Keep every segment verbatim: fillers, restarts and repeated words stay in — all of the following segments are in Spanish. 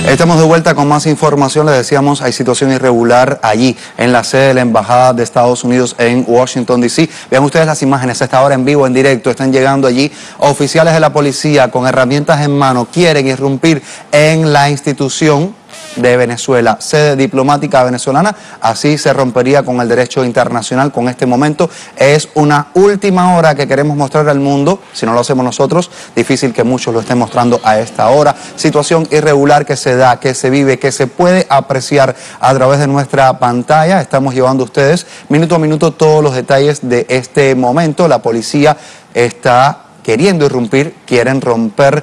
Estamos de vuelta con más información. Les decíamos, hay situación irregular allí en la sede de la Embajada de Estados Unidos en Washington, D C Vean ustedes las imágenes, a esta hora en vivo, en directo, están llegando allí oficiales de la policía con herramientas en mano, quieren irrumpir en la institución de Venezuela, sede diplomática venezolana. Así se rompería con el derecho internacional con este momento. Es una última hora que queremos mostrar al mundo. Si no lo hacemos nosotros, difícil que muchos lo estén mostrando a esta hora. Situación irregular que se da, que se vive, que se puede apreciar a través de nuestra pantalla. Estamos llevando a ustedes minuto a minuto todos los detalles de este momento. La policía está queriendo irrumpir, quieren romper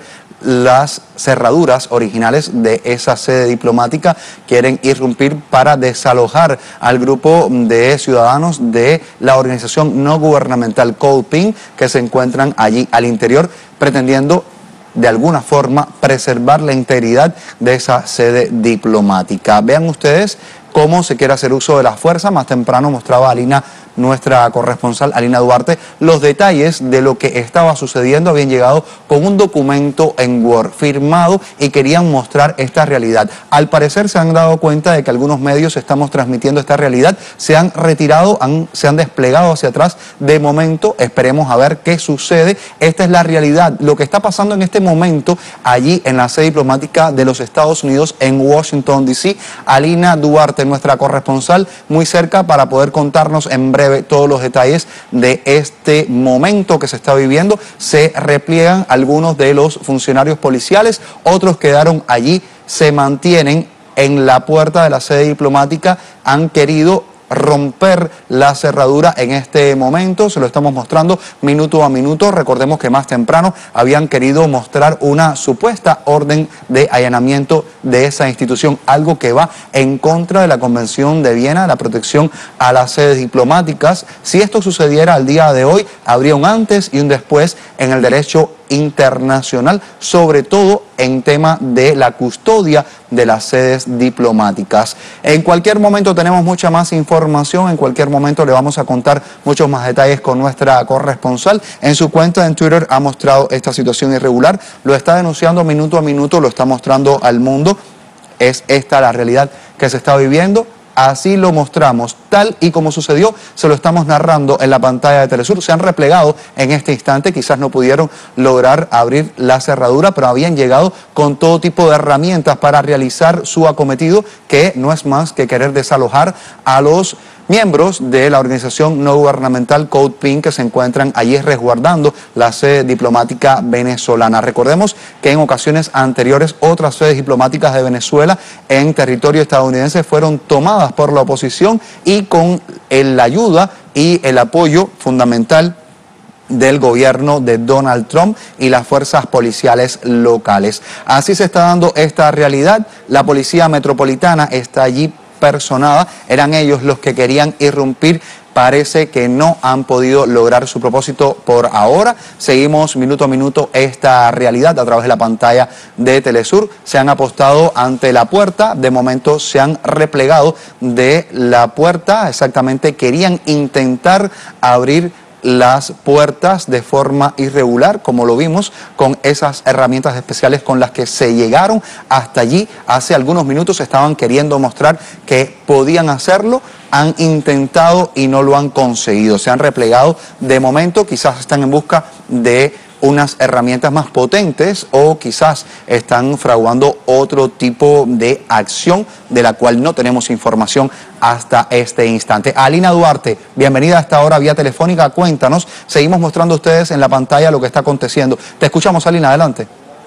las cerraduras originales de esa sede diplomática, quieren irrumpir para desalojar al grupo de ciudadanos de la organización no gubernamental Code Pink que se encuentran allí al interior, pretendiendo de alguna forma preservar la integridad de esa sede diplomática. Vean ustedes cómo se quiere hacer uso de la fuerza. Más temprano mostraba Alina, nuestra corresponsal, Alina Duarte, los detalles de lo que estaba sucediendo. Habían llegado con un documento en Word firmado y querían mostrar esta realidad. Al parecer se han dado cuenta de que algunos medios estamos transmitiendo esta realidad, se han retirado, han, se han desplegado hacia atrás. De momento esperemos a ver qué sucede. Esta es la realidad, lo que está pasando en este momento allí en la sede diplomática de los Estados Unidos en Washington, D C Alina Duarte, nuestra corresponsal, muy cerca para poder contarnos en breve todos los detalles de este momento que se está viviendo. Se repliegan algunos de los funcionarios policiales, otros quedaron allí, se mantienen en la puerta de la sede diplomática, han querido romper la cerradura en este momento, se lo estamos mostrando minuto a minuto. Recordemos que más temprano habían querido mostrar una supuesta orden de allanamiento de esa institución, algo que va en contra de la Convención de Viena, la protección a las sedes diplomáticas. Si esto sucediera al día de hoy, habría un antes y un después en el derecho internacional, sobre todo en tema de la custodia de las sedes diplomáticas. En cualquier momento tenemos mucha más información, en cualquier momento le vamos a contar muchos más detalles con nuestra corresponsal. En su cuenta en Twitter ha mostrado esta situación irregular, lo está denunciando minuto a minuto, lo está mostrando al mundo. Es esta la realidad que se está viviendo. Así lo mostramos, tal y como sucedió, se lo estamos narrando en la pantalla de Telesur. Se han replegado en este instante, quizás no pudieron lograr abrir la cerradura, pero habían llegado con todo tipo de herramientas para realizar su acometido, que no es más que querer desalojar a los miembros de la organización no gubernamental Code Pink que se encuentran allí resguardando la sede diplomática venezolana. Recordemos que en ocasiones anteriores otras sedes diplomáticas de Venezuela en territorio estadounidense fueron tomadas por la oposición y con la ayuda y el apoyo fundamental del gobierno de Donald Trump y las fuerzas policiales locales. Así se está dando esta realidad. La policía metropolitana está allí personada, eran ellos los que querían irrumpir. Parece que no han podido lograr su propósito por ahora. Seguimos minuto a minuto esta realidad a través de la pantalla de Telesur. Se han apostado ante la puerta, de momento se han replegado de la puerta, exactamente querían intentar abrir las puertas de forma irregular, como lo vimos con esas herramientas especiales con las que se llegaron hasta allí. Hace algunos minutos estaban queriendo mostrar que podían hacerlo, han intentado y no lo han conseguido. Se han replegado de momento, quizás están en busca de unas herramientas más potentes o quizás están fraguando otro tipo de acción de la cual no tenemos información hasta este instante. Alina Duarte, bienvenida a esta hora vía telefónica, cuéntanos, seguimos mostrando a ustedes en la pantalla lo que está aconteciendo. Te escuchamos, Alina, adelante.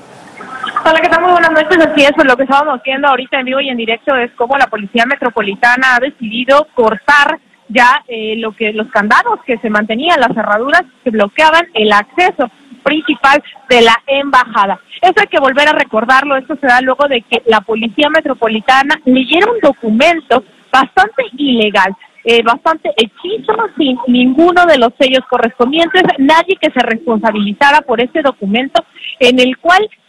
Hola, ¿qué tal? Muy buenas noches. Así es, pues lo que estábamos viendo ahorita en vivo y en directo es cómo la Policía Metropolitana ha decidido cortar ya eh, lo que los candados que se mantenían, las cerraduras que bloqueaban el acceso principal de la embajada. Eso hay que volver a recordarlo. Esto se da luego de que la Policía Metropolitana leyera un documento bastante ilegal, eh, bastante hechizo, sin ninguno de los sellos correspondientes, nadie que se responsabilizara por este documento, en el cual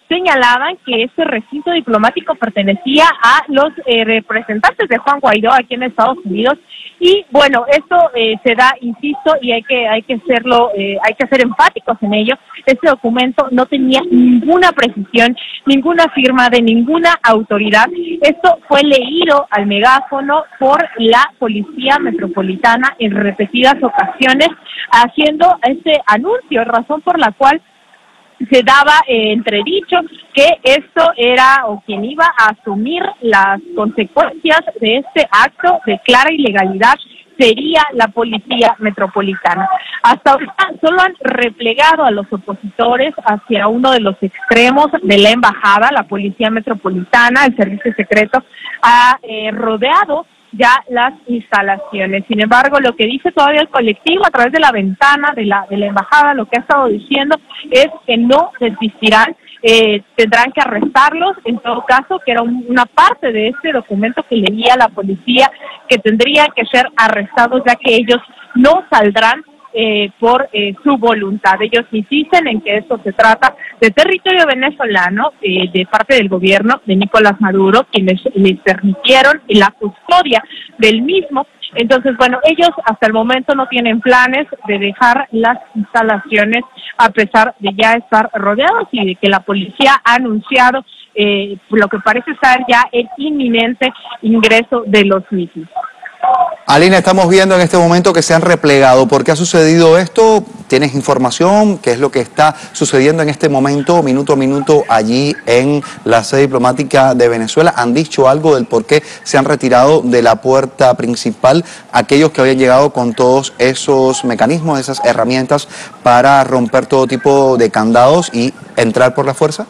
señalaban que este recinto diplomático pertenecía a los eh, representantes de Juan Guaidó aquí en Estados Unidos. Y bueno, esto eh, se da, insisto, y hay que hay que hacerlo, eh, hay que ser enfáticos en ello. Este documento no tenía ninguna precisión, ninguna firma de ninguna autoridad. Esto fue leído al megáfono por la Policía Metropolitana en repetidas ocasiones, haciendo este anuncio, razón por la cual se daba eh, entredicho que esto era o quien iba a asumir las consecuencias de este acto de clara ilegalidad sería la Policía Metropolitana. Hasta ahora solo han replegado a los opositores hacia uno de los extremos de la embajada. La Policía Metropolitana, el Servicio Secreto, ha eh, rodeado ya las instalaciones. Sin embargo, lo que dice todavía el colectivo a través de la ventana de la de la embajada, lo que ha estado diciendo es que no desistirán, eh, tendrán que arrestarlos, en todo caso, que era un, una parte de este documento que leía la policía, que tendrían que ser arrestados ya que ellos no saldrán Eh, por eh, su voluntad. Ellos insisten en que esto se trata de territorio venezolano, eh, de parte del gobierno de Nicolás Maduro, quienes les permitieron la custodia del mismo. Entonces, bueno, ellos hasta el momento no tienen planes de dejar las instalaciones a pesar de ya estar rodeados y de que la policía ha anunciado eh, lo que parece ser ya el inminente ingreso de los mismos. Alina, estamos viendo en este momento que se han replegado. ¿Por qué ha sucedido esto? ¿Tienes información? ¿Qué es lo que está sucediendo en este momento, minuto a minuto, allí en la sede diplomática de Venezuela? ¿Han dicho algo del por qué se han retirado de la puerta principal aquellos que habían llegado con todos esos mecanismos, esas herramientas para romper todo tipo de candados y entrar por la fuerza?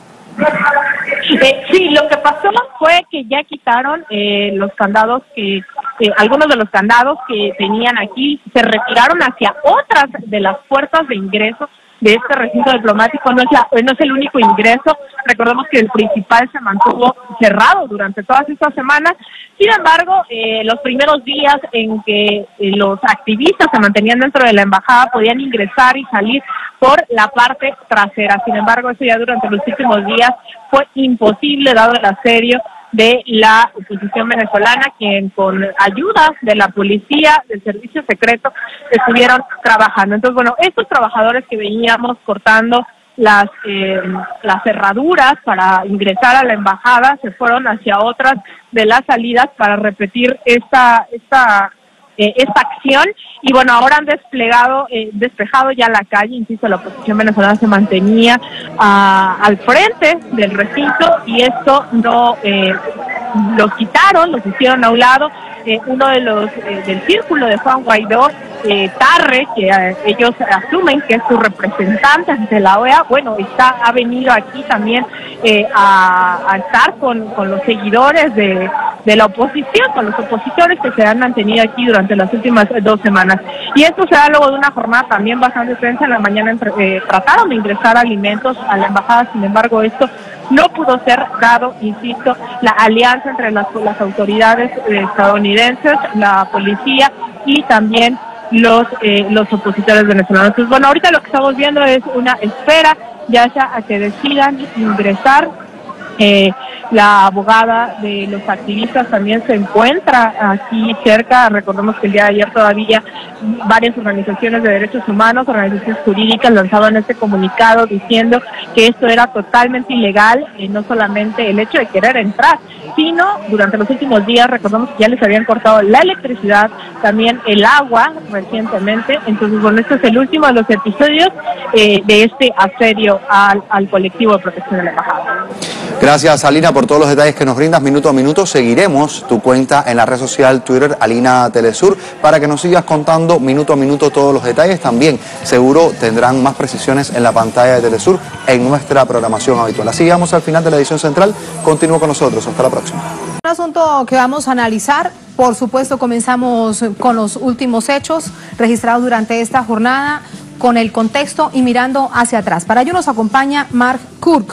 Eh, sí, lo que pasó fue que ya quitaron eh, los candados que Eh, algunos de los candados que tenían aquí, se retiraron hacia otras de las puertas de ingreso de este recinto diplomático. No es, la, no es el único ingreso, recordemos que el principal se mantuvo cerrado durante todas estas semanas. Sin embargo, eh, los primeros días en que eh, los activistas se mantenían dentro de la embajada podían ingresar y salir por la parte trasera. Sin embargo, eso ya durante los últimos días fue imposible dado el asedio de la oposición venezolana, quien con ayuda de la policía, del servicio secreto, estuvieron trabajando. Entonces, bueno, estos trabajadores que veníamos cortando las eh, las cerraduras para ingresar a la embajada se fueron hacia otras de las salidas para repetir esta esta eh, esta acción. Y bueno, ahora han desplegado, eh, despejado ya la calle. Insisto, la oposición venezolana se mantenía uh, al frente del recinto y esto no eh, los quitaron, los hicieron a un lado. Eh, uno de los eh, del círculo de Juan Guaidó, eh, Tarre, que eh, ellos asumen que es su representante ante la O E A, bueno, está ha venido aquí también eh, a, a estar con, con los seguidores de, de la oposición, con los opositores que se han mantenido aquí durante las últimas dos semanas. Y esto se da luego de una jornada también bastante tensa. En la mañana entre, eh, trataron de ingresar alimentos a la embajada, sin embargo esto no pudo ser dado. Insisto, la alianza entre las, las autoridades estadounidenses, la policía y también los eh, los opositores venezolanos. Entonces, bueno, ahorita lo que estamos viendo es una espera ya sea a que decidan ingresar. Eh, la abogada de los activistas también se encuentra aquí cerca. Recordemos que el día de ayer todavía varias organizaciones de derechos humanos, organizaciones jurídicas lanzaban este comunicado diciendo que esto era totalmente ilegal, eh, no solamente el hecho de querer entrar, sino durante los últimos días, recordemos que ya les habían cortado la electricidad, también el agua recientemente. Entonces, bueno, este es el último de los episodios eh, de este asedio al, al colectivo de protección de la embajada. Gracias, Alina, por todos los detalles que nos brindas minuto a minuto. Seguiremos tu cuenta en la red social Twitter, Alina Telesur, para que nos sigas contando minuto a minuto todos los detalles. También seguro tendrán más precisiones en la pantalla de Telesur en nuestra programación habitual. Así llegamos al final de la edición central. Continúa con nosotros. Hasta la próxima. Un asunto que vamos a analizar. Por supuesto, comenzamos con los últimos hechos registrados durante esta jornada, con el contexto y mirando hacia atrás. Para ello nos acompaña Mark Kirk.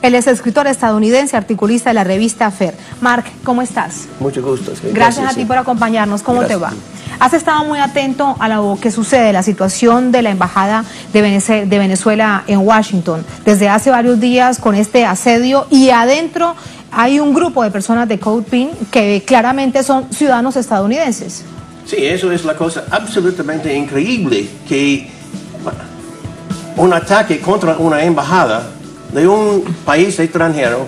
Él es escritor estadounidense, articulista de la revista Fer. Mark, ¿cómo estás? Mucho gusto. Gracias, Gracias a ti sí. por acompañarnos. ¿Cómo Gracias. te va? Has estado muy atento a lo que sucede, la situación de la Embajada de Venezuela en Washington, desde hace varios días con este asedio, y adentro hay un grupo de personas de Code Pink que claramente son ciudadanos estadounidenses. Sí, eso es la cosa absolutamente increíble, que un ataque contra una embajada de un país extranjero,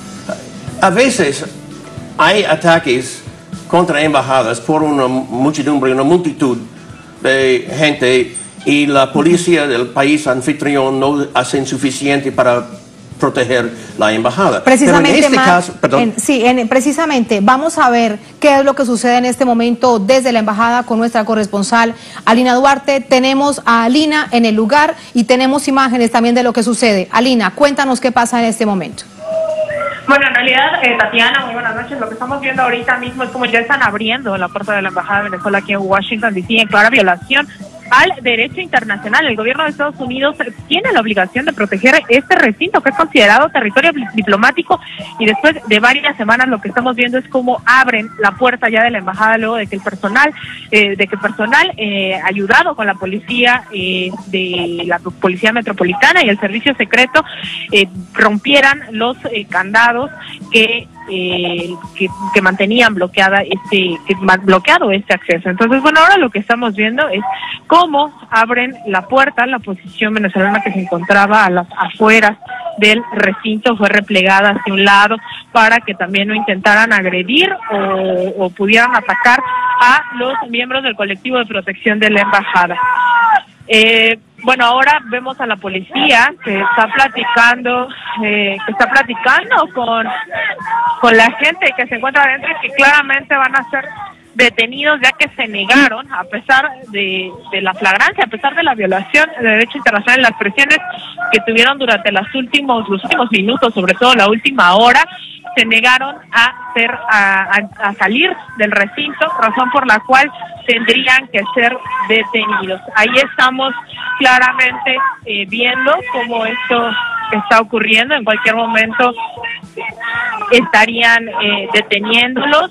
a veces hay ataques contra embajadas por una muchedumbre, una multitud de gente, y la policía del país anfitrión no hacen suficiente para proteger la embajada. Precisamente, Pero en este Mar, caso, perdón. En, sí, en, precisamente, vamos a ver qué es lo que sucede en este momento desde la embajada con nuestra corresponsal Alina Duarte. Tenemos a Alina en el lugar y tenemos imágenes también de lo que sucede. Alina, cuéntanos qué pasa en este momento. Bueno, en realidad, eh, Tatiana, muy buenas noches. Lo que estamos viendo ahorita mismo es como ya están abriendo la puerta de la Embajada de Venezuela aquí en Washington, D C, en clara violación al derecho internacional. El gobierno de Estados Unidos tiene la obligación de proteger este recinto que es considerado territorio diplomático, y después de varias semanas lo que estamos viendo es cómo abren la puerta ya de la embajada luego de que el personal, eh, de que personal eh, ayudado con la policía eh, de la policía metropolitana y el servicio secreto eh, rompieran los eh, candados que Eh, que, que mantenían bloqueada este que, bloqueado este acceso. Entonces, bueno, ahora lo que estamos viendo es cómo abren la puerta. La posición venezolana que se encontraba a las afueras del recinto fue replegada hacia un lado para que también no intentaran agredir o, o pudieran atacar a los miembros del colectivo de protección de la embajada. Eh, bueno, ahora vemos a la policía que está platicando, eh, que está platicando con, con la gente que se encuentra adentro y que claramente van a ser detenidos, ya que se negaron, a pesar de, de la flagrancia, a pesar de la violación del derecho internacional, las presiones que tuvieron durante los últimos, los últimos minutos, sobre todo la última hora, se negaron a, ser, a, a, a salir del recinto, razón por la cual tendrían que ser detenidos. Ahí estamos claramente eh, viendo cómo esto está ocurriendo. En cualquier momento estarían eh, deteniéndolos.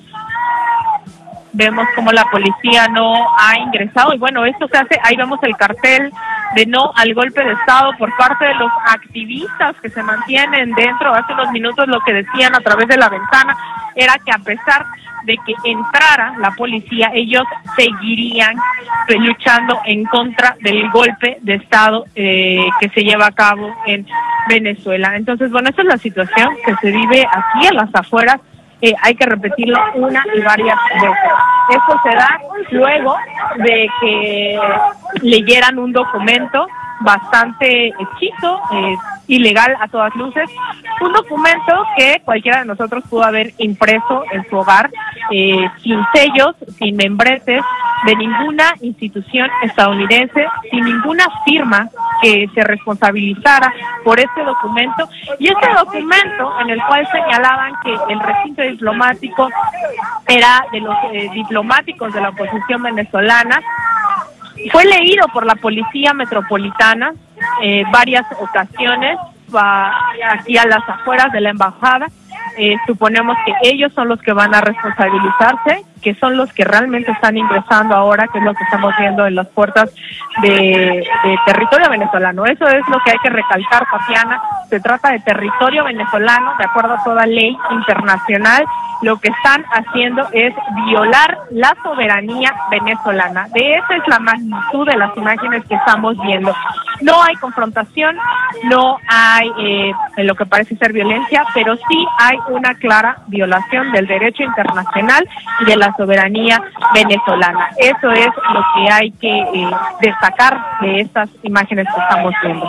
Vemos como la policía no ha ingresado, y bueno, esto se hace, ahí vemos el cartel de no al golpe de Estado por parte de los activistas que se mantienen dentro. Hace unos minutos lo que decían a través de la ventana era que a pesar de que entrara la policía, ellos seguirían luchando en contra del golpe de Estado eh, que se lleva a cabo en Venezuela. Entonces, bueno, esta es la situación que se vive aquí en las afueras. Eh, hay que repetirlo una y varias veces. Esto se da luego de que leyeran un documento bastante hechizo, eh, ilegal a todas luces, un documento que cualquiera de nosotros pudo haber impreso en su hogar, eh, sin sellos, sin membretes de ninguna institución estadounidense, sin ninguna firma que se responsabilizara por este documento, y este documento en el cual señalaban que el recinto diplomático era de los eh, diplomáticos de la oposición venezolana. Fue leído por la policía metropolitana eh, varias ocasiones va aquí a las afueras de la embajada. Eh, suponemos que ellos son los que van a responsabilizarse, que son los que realmente están ingresando ahora, que es lo que estamos viendo en las puertas de, de territorio venezolano. Eso es lo que hay que recalcar, Tatiana. Se trata de territorio venezolano, de acuerdo a toda ley internacional. Lo que están haciendo es violar la soberanía venezolana. De esa es la magnitud de las imágenes que estamos viendo. No hay confrontación, no hay eh, en lo que parece ser violencia, pero sí hay una clara violación del derecho internacional y de la soberanía venezolana. Eso es lo que hay que eh, destacar de estas imágenes que estamos viendo.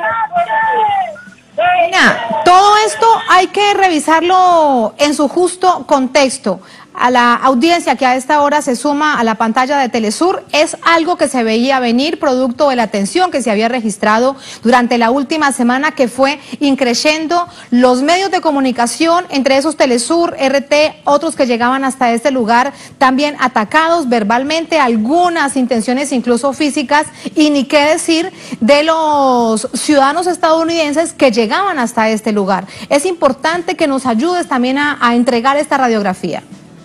Mira, todo esto hay que revisarlo en su justo contexto. a la audiencia que a esta hora se suma a la pantalla de Telesur, es algo que se veía venir producto de la tensión que se había registrado durante la última semana, que fue increciendo los medios de comunicación, entre esos Telesur, R T, otros que llegaban hasta este lugar, también atacados verbalmente, algunas intenciones incluso físicas, y ni qué decir de los ciudadanos estadounidenses que llegaban hasta este lugar. Es importante que nos ayudes también a, a entregar esta radiografía.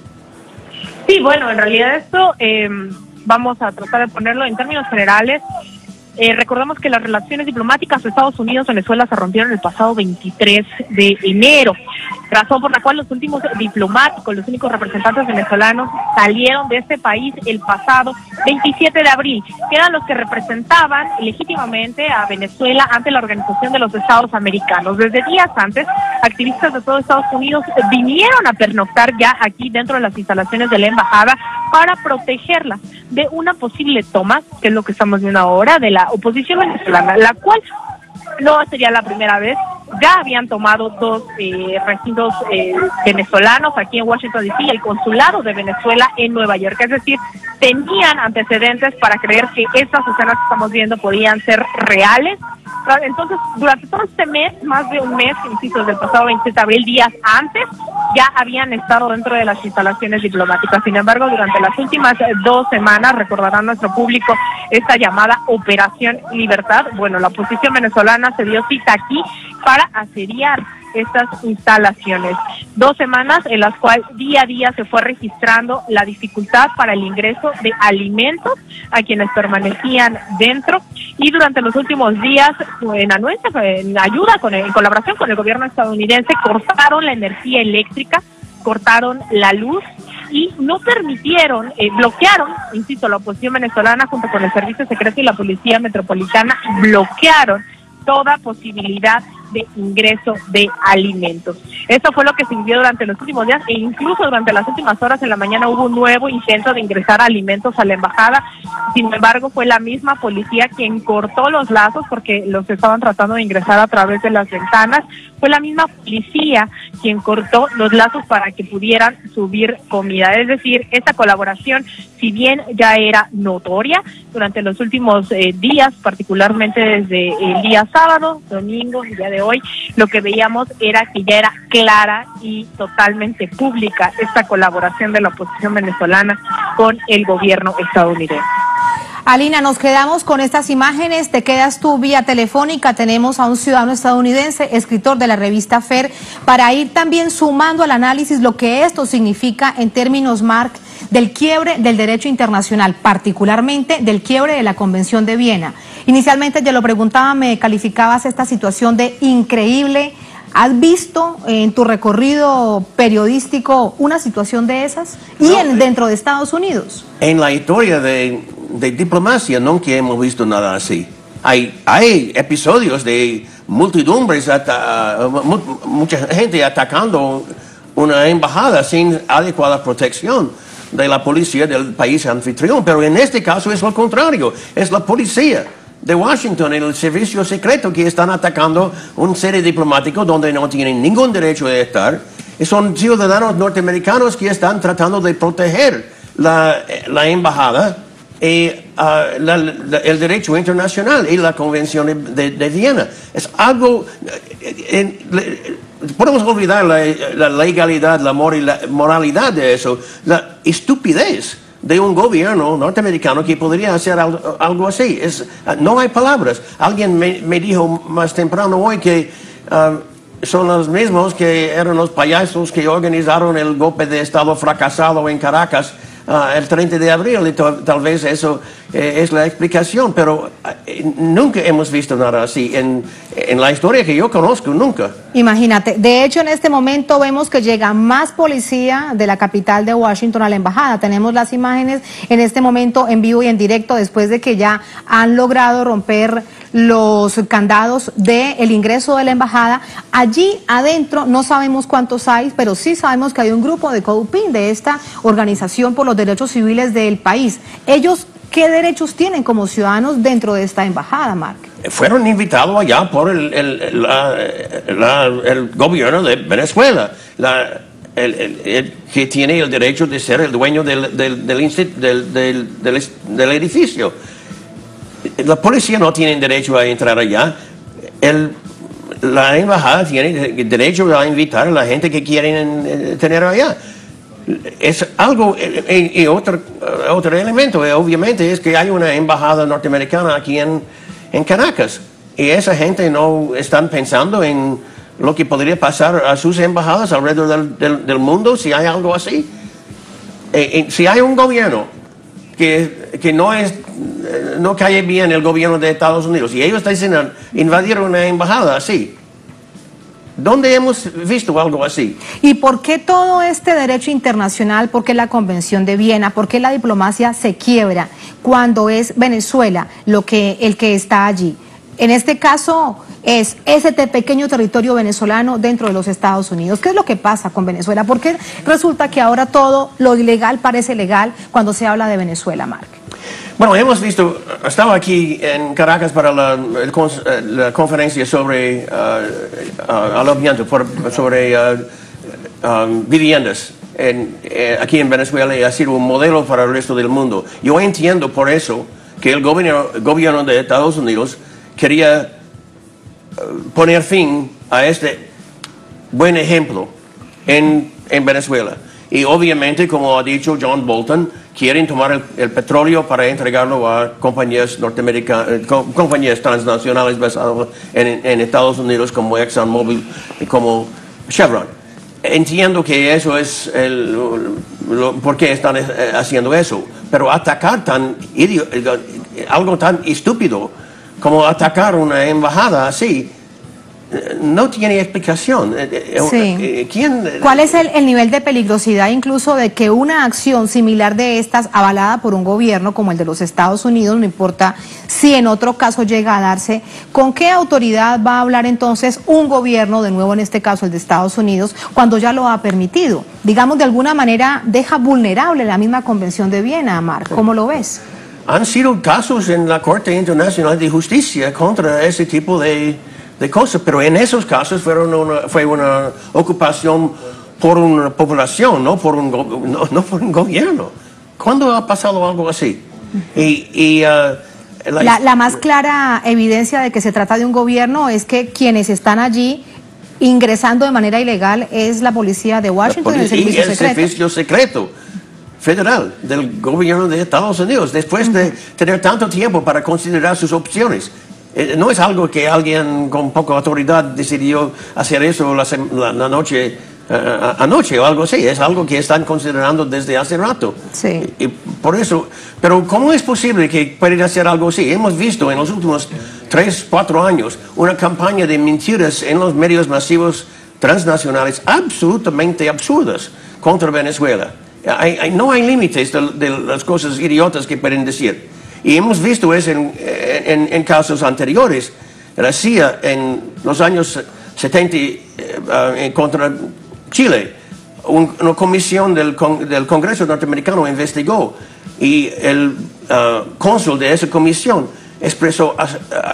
Sí, bueno, en realidad esto eh, vamos a tratar de ponerlo en términos generales. Eh, recordemos que las relaciones diplomáticas de Estados Unidos-Venezuela se rompieron el pasado veintitrés de enero, razón por la cual los últimos diplomáticos, los únicos representantes venezolanos salieron de este país el pasado veintisiete de abril, que eran los que representaban legítimamente a Venezuela ante la Organización de los Estados Americanos. Desde días antes, activistas de todo Estados Unidos vinieron a pernoctar ya aquí dentro de las instalaciones de la embajada para protegerla de una posible toma, que es lo que estamos viendo ahora, de la oposición venezolana, la cual no sería la primera vez. Ya habían tomado dos eh, recintos eh, venezolanos aquí en Washington D C y el consulado de Venezuela en Nueva York. Es decir, tenían antecedentes para creer que estas escenas que estamos viendo podían ser reales. Entonces, durante todo este mes, más de un mes, insisto, desde el pasado veintisiete de abril, días antes, ya habían estado dentro de las instalaciones diplomáticas. Sin embargo, durante las últimas dos semanas, recordará nuestro público esta llamada Operación Libertad. Bueno, la oposición venezolana se dio cita aquí para asediar estas instalaciones. Dos semanas en las cuales día a día se fue registrando la dificultad para el ingreso de alimentos a quienes permanecían dentro, y durante los últimos días, en anuencia, en ayuda, con el, en colaboración con el gobierno estadounidense, cortaron la energía eléctrica, cortaron la luz y no permitieron, eh, bloquearon, insisto, la oposición venezolana junto con el Servicio Secreto y la Policía Metropolitana, bloquearon toda posibilidad de ingreso de alimentos. Esto fue lo que se vivió durante los últimos días, e incluso durante las últimas horas en la mañana hubo un nuevo intento de ingresar alimentos a la embajada. Sin embargo, fue la misma policía quien cortó los lazos, porque los estaban tratando de ingresar a través de las ventanas. Fue la misma policía quien cortó los lazos para que pudieran subir comida. Es decir, esta colaboración, si bien ya era notoria durante los últimos eh, días, particularmente desde el día sábado, domingo, el día de hoy, lo que veíamos era que ya era clara y totalmente pública esta colaboración de la oposición venezolana con el gobierno estadounidense. Alina, nos quedamos con estas imágenes, te quedas tú vía telefónica, tenemos a un ciudadano estadounidense, escritor de la revista Fer, para ir también sumando al análisis lo que esto significa en términos, Mark, del quiebre del derecho internacional, particularmente del quiebre de la Convención de Viena. Inicialmente te lo preguntaba, me calificabas esta situación de increíble. ¿Has visto en tu recorrido periodístico una situación de esas? Y no, en, dentro de Estados Unidos. En la historia de, de diplomacia nunca hemos visto nada así. Hay, hay episodios de multitudes, ata, uh, mucha gente atacando una embajada sin adecuada protección de la policía del país anfitrión, pero en este caso es lo contrario, es la policía de Washington, el servicio secreto, que están atacando un sede diplomático donde no tienen ningún derecho de estar. Son ciudadanos norteamericanos que están tratando de proteger la, la embajada y uh, la, la, el derecho internacional y la Convención de, de Viena. Es algo... En, en, podemos olvidar la, la legalidad, la moralidad de eso, la estupidez de un gobierno norteamericano que podría hacer algo, algo así. Es, no hay palabras. Alguien me, me dijo más temprano hoy que uh, son los mismos que eran los payasos que organizaron el golpe de Estado fracasado en Caracas uh, el treinta de abril, y tal vez eso eh, es la explicación, pero eh, nunca hemos visto nada así en, en la historia que yo conozco, nunca. Imagínate, de hecho en este momento vemos que llega más policía de la capital de Washington a la embajada. Tenemos las imágenes en este momento en vivo y en directo, después de que ya han logrado romper los candados del ingreso de la embajada. Allí adentro no sabemos cuántos hay, pero sí sabemos que hay un grupo de CODEPIN, de esta organización por los derechos civiles del país. Ellos, ¿qué derechos tienen como ciudadanos dentro de esta embajada, Mark? Fueron invitados allá por el, el, la, la, el gobierno de Venezuela. La, el, el, el, que tiene el derecho de ser el dueño del, del, del, del, del, del, del edificio. La policía no tiene derecho a entrar allá. El, la embajada tiene derecho a invitar a la gente que quieren tener allá. Es algo, y, y otro, otro elemento, obviamente, es que hay una embajada norteamericana aquí en, en Caracas. Y esa gente no están pensando en lo que podría pasar a sus embajadas alrededor del, del, del mundo si hay algo así. Eh, eh, si hay un gobierno que, que no, es, no cae bien el gobierno de Estados Unidos y ellos dicen invadir una embajada así, ¿dónde hemos visto algo así? ¿Y por qué todo este derecho internacional? ¿Por qué la Convención de Viena? ¿Por qué la diplomacia se quiebra cuando es Venezuela lo que, el que está allí? En este caso es ese pequeño territorio venezolano dentro de los Estados Unidos. ¿Qué es lo que pasa con Venezuela? ¿Por qué resulta que ahora todo lo ilegal parece legal cuando se habla de Venezuela, Mark? Bueno, hemos visto, estaba aquí en Caracas para la, el, la conferencia sobre uh, uh, alojamiento, por, sobre uh, um, viviendas en, eh, aquí en Venezuela, y ha sido un modelo para el resto del mundo. Yo entiendo por eso que el gobierno, el gobierno de Estados Unidos quería uh, poner fin a este buen ejemplo en, en Venezuela. Y obviamente, como ha dicho John Bolton, quieren tomar el, el petróleo para entregarlo a compañías norteamericanas, com, compañías transnacionales basadas en, en Estados Unidos como ExxonMobil y como Chevron. Entiendo que eso es el, lo, por qué están haciendo eso, pero atacar tan algo tan estúpido como atacar una embajada así no tiene explicación. Sí. ¿Quién? ¿Cuál es el, el nivel de peligrosidad incluso de que una acción similar de estas, avalada por un gobierno como el de los Estados Unidos, no importa si en otro caso llega a darse, ¿con qué autoridad va a hablar entonces un gobierno, de nuevo en este caso el de Estados Unidos, cuando ya lo ha permitido? Digamos, de alguna manera deja vulnerable la misma Convención de Viena, Mark. ¿Cómo lo ves? Han sido casos en la Corte Internacional de Justicia contra ese tipo de de cosas, pero en esos casos fueron una, fue una ocupación por una población, no por un, no, no por un gobierno. ¿Cuándo ha pasado algo así? Y, y, uh, la, la, la más clara evidencia de que se trata de un gobierno es que quienes están allí ingresando de manera ilegal es la policía de Washington y el servicio y el secreto. servicio secreto federal del gobierno de Estados Unidos, después uh-huh. de tener tanto tiempo para considerar sus opciones. No es algo que alguien con poca autoridad decidió hacer eso la, la, la noche, uh, anoche o algo así. Es algo que están considerando desde hace rato. Sí. Y, y por eso, pero ¿cómo es posible que puedan hacer algo así? Hemos visto en los últimos tres, cuatro años una campaña de mentiras en los medios masivos transnacionales absolutamente absurdas contra Venezuela. Hay, hay, no hay límites de, de las cosas idiotas que pueden decir. Y hemos visto eso en, en, en casos anteriores. La C I A en los años setenta uh, contra Chile, un, una comisión del, con, del Congreso norteamericano investigó y el uh, cónsul de esa comisión expresó uh,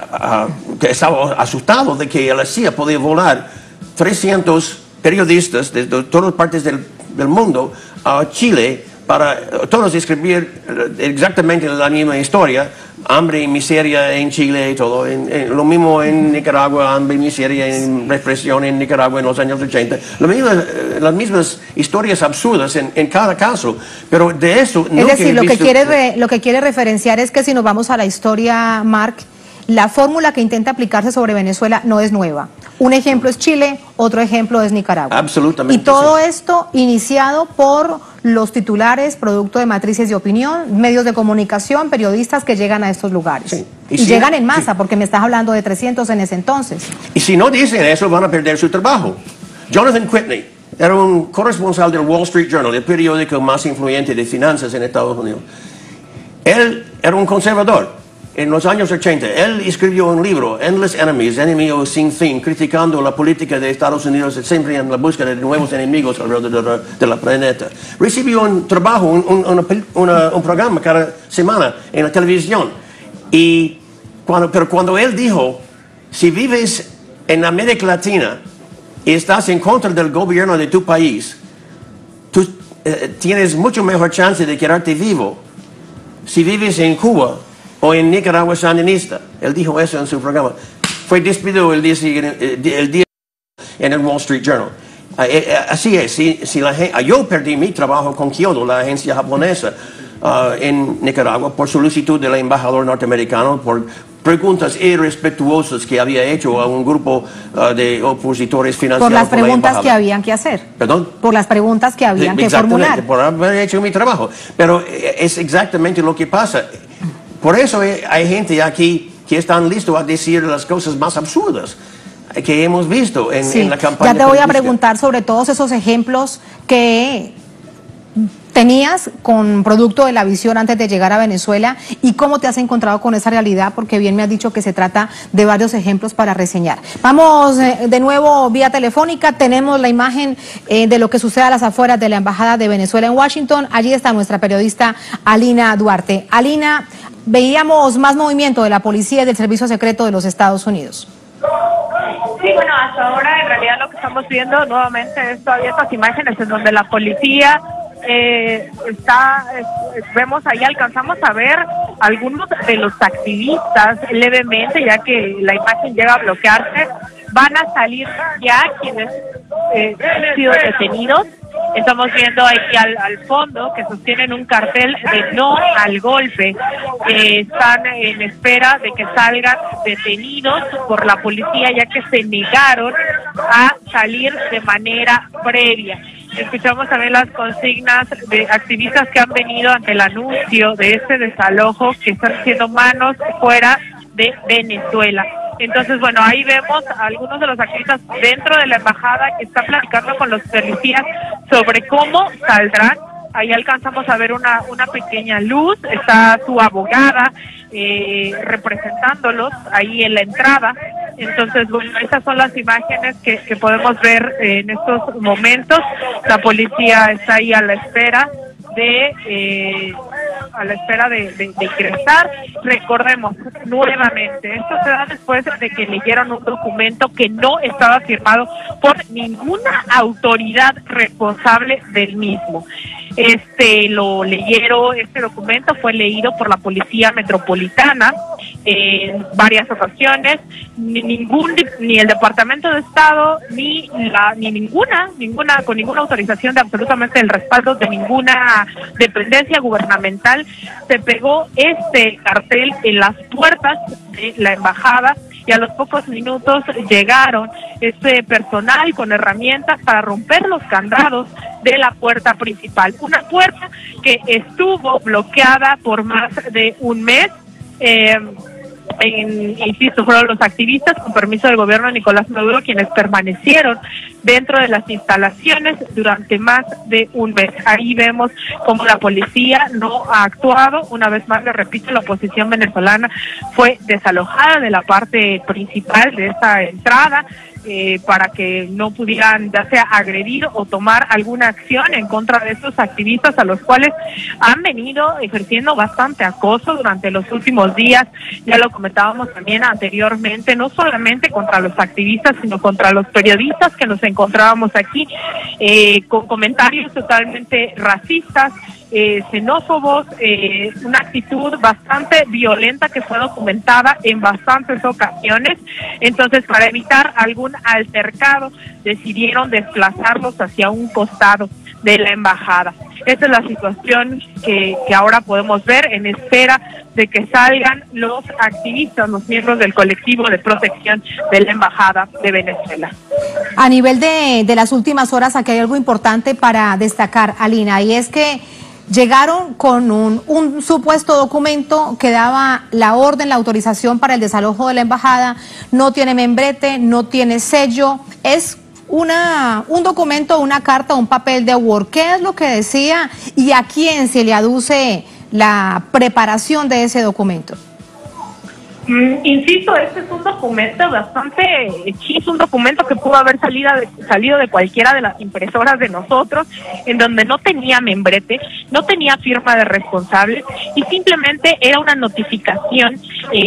uh, que estaba asustado de que la C I A podía volar trescientos periodistas de, de todas partes del, del mundo a Chile para todos escribir exactamente la misma historia, hambre y miseria en Chile y todo, en, en, lo mismo en Nicaragua, hambre y miseria en represión en Nicaragua en los años ochenta, lo mismo, las mismas historias absurdas en, en cada caso, pero de eso... Es decir, lo que, quiere re, lo que quiere referenciar es que si nos vamos a la historia, Mark, la fórmula que intenta aplicarse sobre Venezuela no es nueva. Un ejemplo es Chile, otro ejemplo es Nicaragua. Absolutamente. Y todo sí. esto iniciado por los titulares, producto de matrices de opinión, medios de comunicación, periodistas que llegan a estos lugares. Sí. Y, y si llegan no, en masa, sí. porque me estás hablando de trescientos en ese entonces. Y si no dicen eso, van a perder su trabajo. Jonathan Whitney era un corresponsal del Wall Street Journal, el periódico más influyente de finanzas en Estados Unidos. Él era un conservador. En los años ochenta, él escribió un libro, Endless Enemies, Enemigos sin fin, criticando la política de Estados Unidos, siempre en la búsqueda de nuevos enemigos alrededor de la, de la planeta. Recibió un trabajo, un, un, una, una, un programa cada semana en la televisión. Y cuando, pero cuando él dijo, si vives en América Latina y estás en contra del gobierno de tu país, tú eh, tienes mucho mejor chance de quedarte vivo si vives en Cuba o en Nicaragua sandinista. Él dijo eso en su programa. Fue despedido el día, el día en el Wall Street Journal. Así es, si, si la, yo perdí mi trabajo con Kyodo, la agencia japonesa, uh, en Nicaragua, por solicitud del embajador norteamericano, por preguntas irrespetuosas que había hecho a un grupo uh, de opositores financieros. Por las preguntas por que habían que hacer. ¿Perdón? Por las preguntas que habían que formular. Por haber hecho mi trabajo. Pero es exactamente lo que pasa. Por eso hay gente aquí que están listos a decir las cosas más absurdas que hemos visto en, sí. en la campaña. Ya te voy a preguntar sobre todos esos ejemplos que tenías con producto de la visión antes de llegar a Venezuela y cómo te has encontrado con esa realidad, porque bien me has dicho que se trata de varios ejemplos para reseñar. Vamos eh, de nuevo vía telefónica, tenemos la imagen eh, de lo que sucede a las afueras de la Embajada de Venezuela en Washington. Allí está nuestra periodista Alina Duarte. Alina, veíamos más movimiento de la policía y del Servicio Secreto de los Estados Unidos. Sí, bueno, hasta ahora en realidad lo que estamos viendo nuevamente es todavía estas imágenes en donde la policía eh, está, eh, vemos ahí, alcanzamos a ver algunos de los activistas levemente, ya que la imagen llega a bloquearse, van a salir ya quienes eh, han sido detenidos. Estamos viendo aquí al, al fondo que sostienen un cartel de no al golpe. Eh, están en espera de que salgan detenidos por la policía, ya que se negaron a salir de manera previa. Escuchamos también las consignas de activistas que han venido ante el anuncio de este desalojo, que están haciendo manos fuera de Venezuela. Entonces, bueno, ahí vemos a algunos de los activistas dentro de la embajada que están platicando con los policías sobre cómo saldrán. Ahí alcanzamos a ver una, una pequeña luz, está su abogada eh, representándolos ahí en la entrada. Entonces, bueno, estas son las imágenes que, que podemos ver eh, en estos momentos. La policía está ahí a la espera de... Eh, a la espera de, de, de ingresar. Recordemos nuevamente, esto se da después de que leyeron un documento que no estaba firmado por ninguna autoridad responsable del mismo. Este lo leyeron, este documento fue leído por la Policía Metropolitana en varias ocasiones. Ni ningún ni el Departamento de Estado ni la ni ninguna ninguna con ninguna autorización de absolutamente el respaldo de ninguna dependencia gubernamental se pegó este cartel en las puertas de la embajada, y a los pocos minutos llegaron este personal con herramientas para romper los candados de la puerta principal. Una puerta que estuvo bloqueada por más de un mes. Eh, En, insisto, fueron los activistas con permiso del gobierno de Nicolás Maduro quienes permanecieron dentro de las instalaciones durante más de un mes. Ahí vemos cómo la policía no ha actuado. Una vez más, le repito, la oposición venezolana fue desalojada de la parte principal de esta entrada eh, para que no pudieran ya sea agredir o tomar alguna acción en contra de estos activistas a los cuales han venido ejerciendo bastante acoso durante los últimos días. Ya lo comentábamos también anteriormente, no solamente contra los activistas, sino contra los periodistas que nos encontrábamos aquí, eh, con comentarios totalmente racistas, eh, xenófobos, eh, una actitud bastante violenta que fue documentada en bastantes ocasiones. Entonces, para evitar algún altercado, decidieron desplazarlos hacia un costado de la embajada. Esta es la situación que, que ahora podemos ver en espera de que salgan los activistas, los miembros del colectivo de protección de la Embajada de Venezuela. A nivel de, de las últimas horas, aquí hay algo importante para destacar, Alina, y es que llegaron con un, un supuesto documento que daba la orden, la autorización para el desalojo de la embajada. No tiene membrete, no tiene sello, es una un documento, una carta, un papel de Word. ¿Qué es lo que decía y a quién se le aduce la preparación de ese documento? Mm, insisto, este es un documento bastante hechizo, un documento que pudo haber salido de, salido de cualquiera de las impresoras de nosotros, en donde no tenía membrete, no tenía firma de responsable y simplemente era una notificación eh,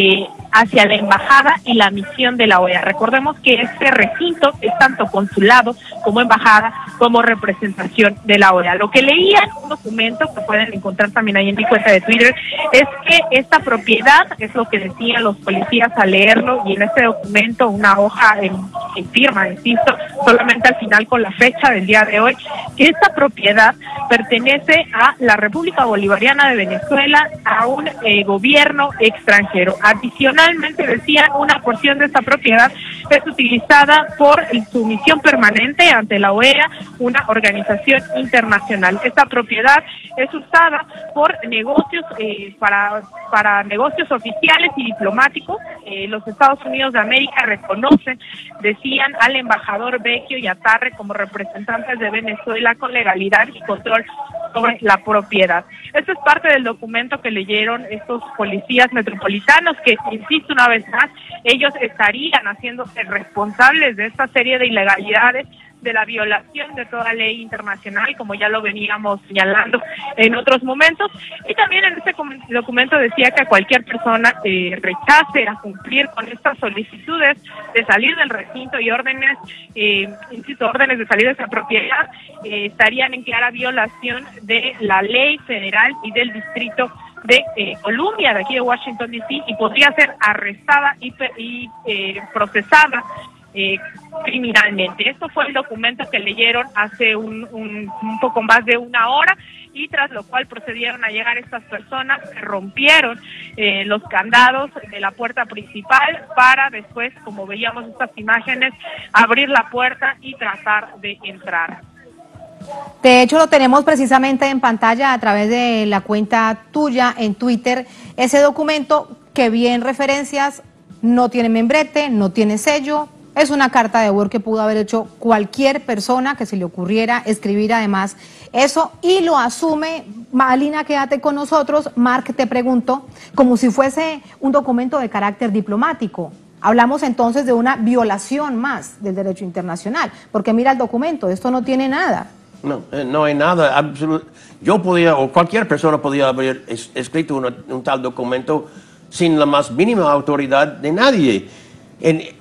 hacia la embajada y la misión de la O E A. Recordemos que este recinto es tanto consulado como embajada como representación de la O E A. Lo que leía en un documento que pueden encontrar también ahí en mi cuenta de Twitter es que esta propiedad, es lo que decían los policías al leerlo, y en este documento una hoja en, en firma, insisto, solamente al final con la fecha del día de hoy, que esta propiedad pertenece a la República Bolivariana de Venezuela, a un eh, gobierno extranjero. Adicionalmente decían, una porción de esta propiedad es utilizada por su misión permanente ante la O E A, una organización internacional. Esta propiedad es usada por negocios, eh, para, para negocios oficiales y diplomáticos. Eh, los Estados Unidos de América reconocen, decían, al embajador Vecchio y a Tarre como representantes de Venezuela con legalidad y control sobre la propiedad. Esto es parte del documento que leyeron estos policías metropolitanos que, insisto una vez más, ellos estarían haciéndose responsables de esta serie de ilegalidades, de la violación de toda ley internacional, como ya lo veníamos señalando en otros momentos. Y también en este documento decía que cualquier persona eh, rechace a cumplir con estas solicitudes de salir del recinto y órdenes, eh, insisto, órdenes de salir de esa propiedad, eh, estarían en clara violación de la ley federal y del distrito de eh, Columbia, de aquí de Washington D C, y podría ser arrestada y, y eh, procesada Eh, criminalmente. Esto fue el documento que leyeron hace un, un, un poco más de una hora, y tras lo cual procedieron a llegar estas personas que rompieron eh, los candados de la puerta principal para después, como veíamos estas imágenes, abrir la puerta y tratar de entrar. De hecho, lo tenemos precisamente en pantalla a través de la cuenta tuya en Twitter, ese documento que bien referencias, no tiene membrete, no tiene sello. Es una carta de Word que pudo haber hecho cualquier persona que se le ocurriera escribir además eso, y lo asume. Alina, quédate con nosotros. Mark, te pregunto, como si fuese un documento de carácter diplomático. Hablamos entonces de una violación más del derecho internacional, porque mira el documento, esto no tiene nada. No, no hay nada absoluto. Yo podía, o cualquier persona podía haber es, escrito una, un tal documento sin la más mínima autoridad de nadie. En,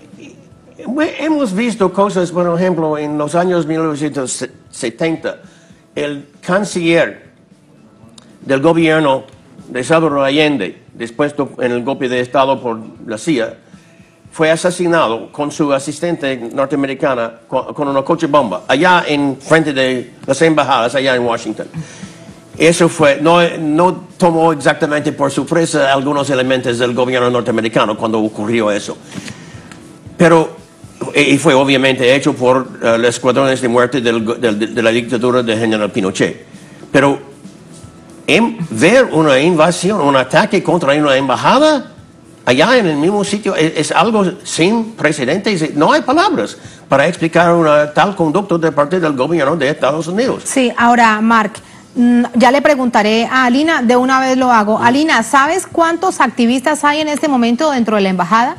Hemos visto cosas, por ejemplo, en los años mil novecientos setenta, el canciller del gobierno de Salvador Allende, después en el golpe de Estado por la C I A, fue asesinado con su asistente norteamericana con, con una coche bomba, allá en frente de las embajadas, allá en Washington. Eso fue, no, no tomó exactamente por sorpresa algunos elementos del gobierno norteamericano cuando ocurrió eso. Pero y fue obviamente hecho por uh, los escuadrones de muerte del, del, de la dictadura de General Pinochet. Pero en ver una invasión, un ataque contra una embajada allá en el mismo sitio es, es algo sin precedentes. No hay palabras para explicar una tal conducta de parte del gobierno de Estados Unidos. Sí, ahora, Mark, ya le preguntaré a Alina, de una vez lo hago. Alina, ¿sabes cuántos activistas hay en este momento dentro de la embajada?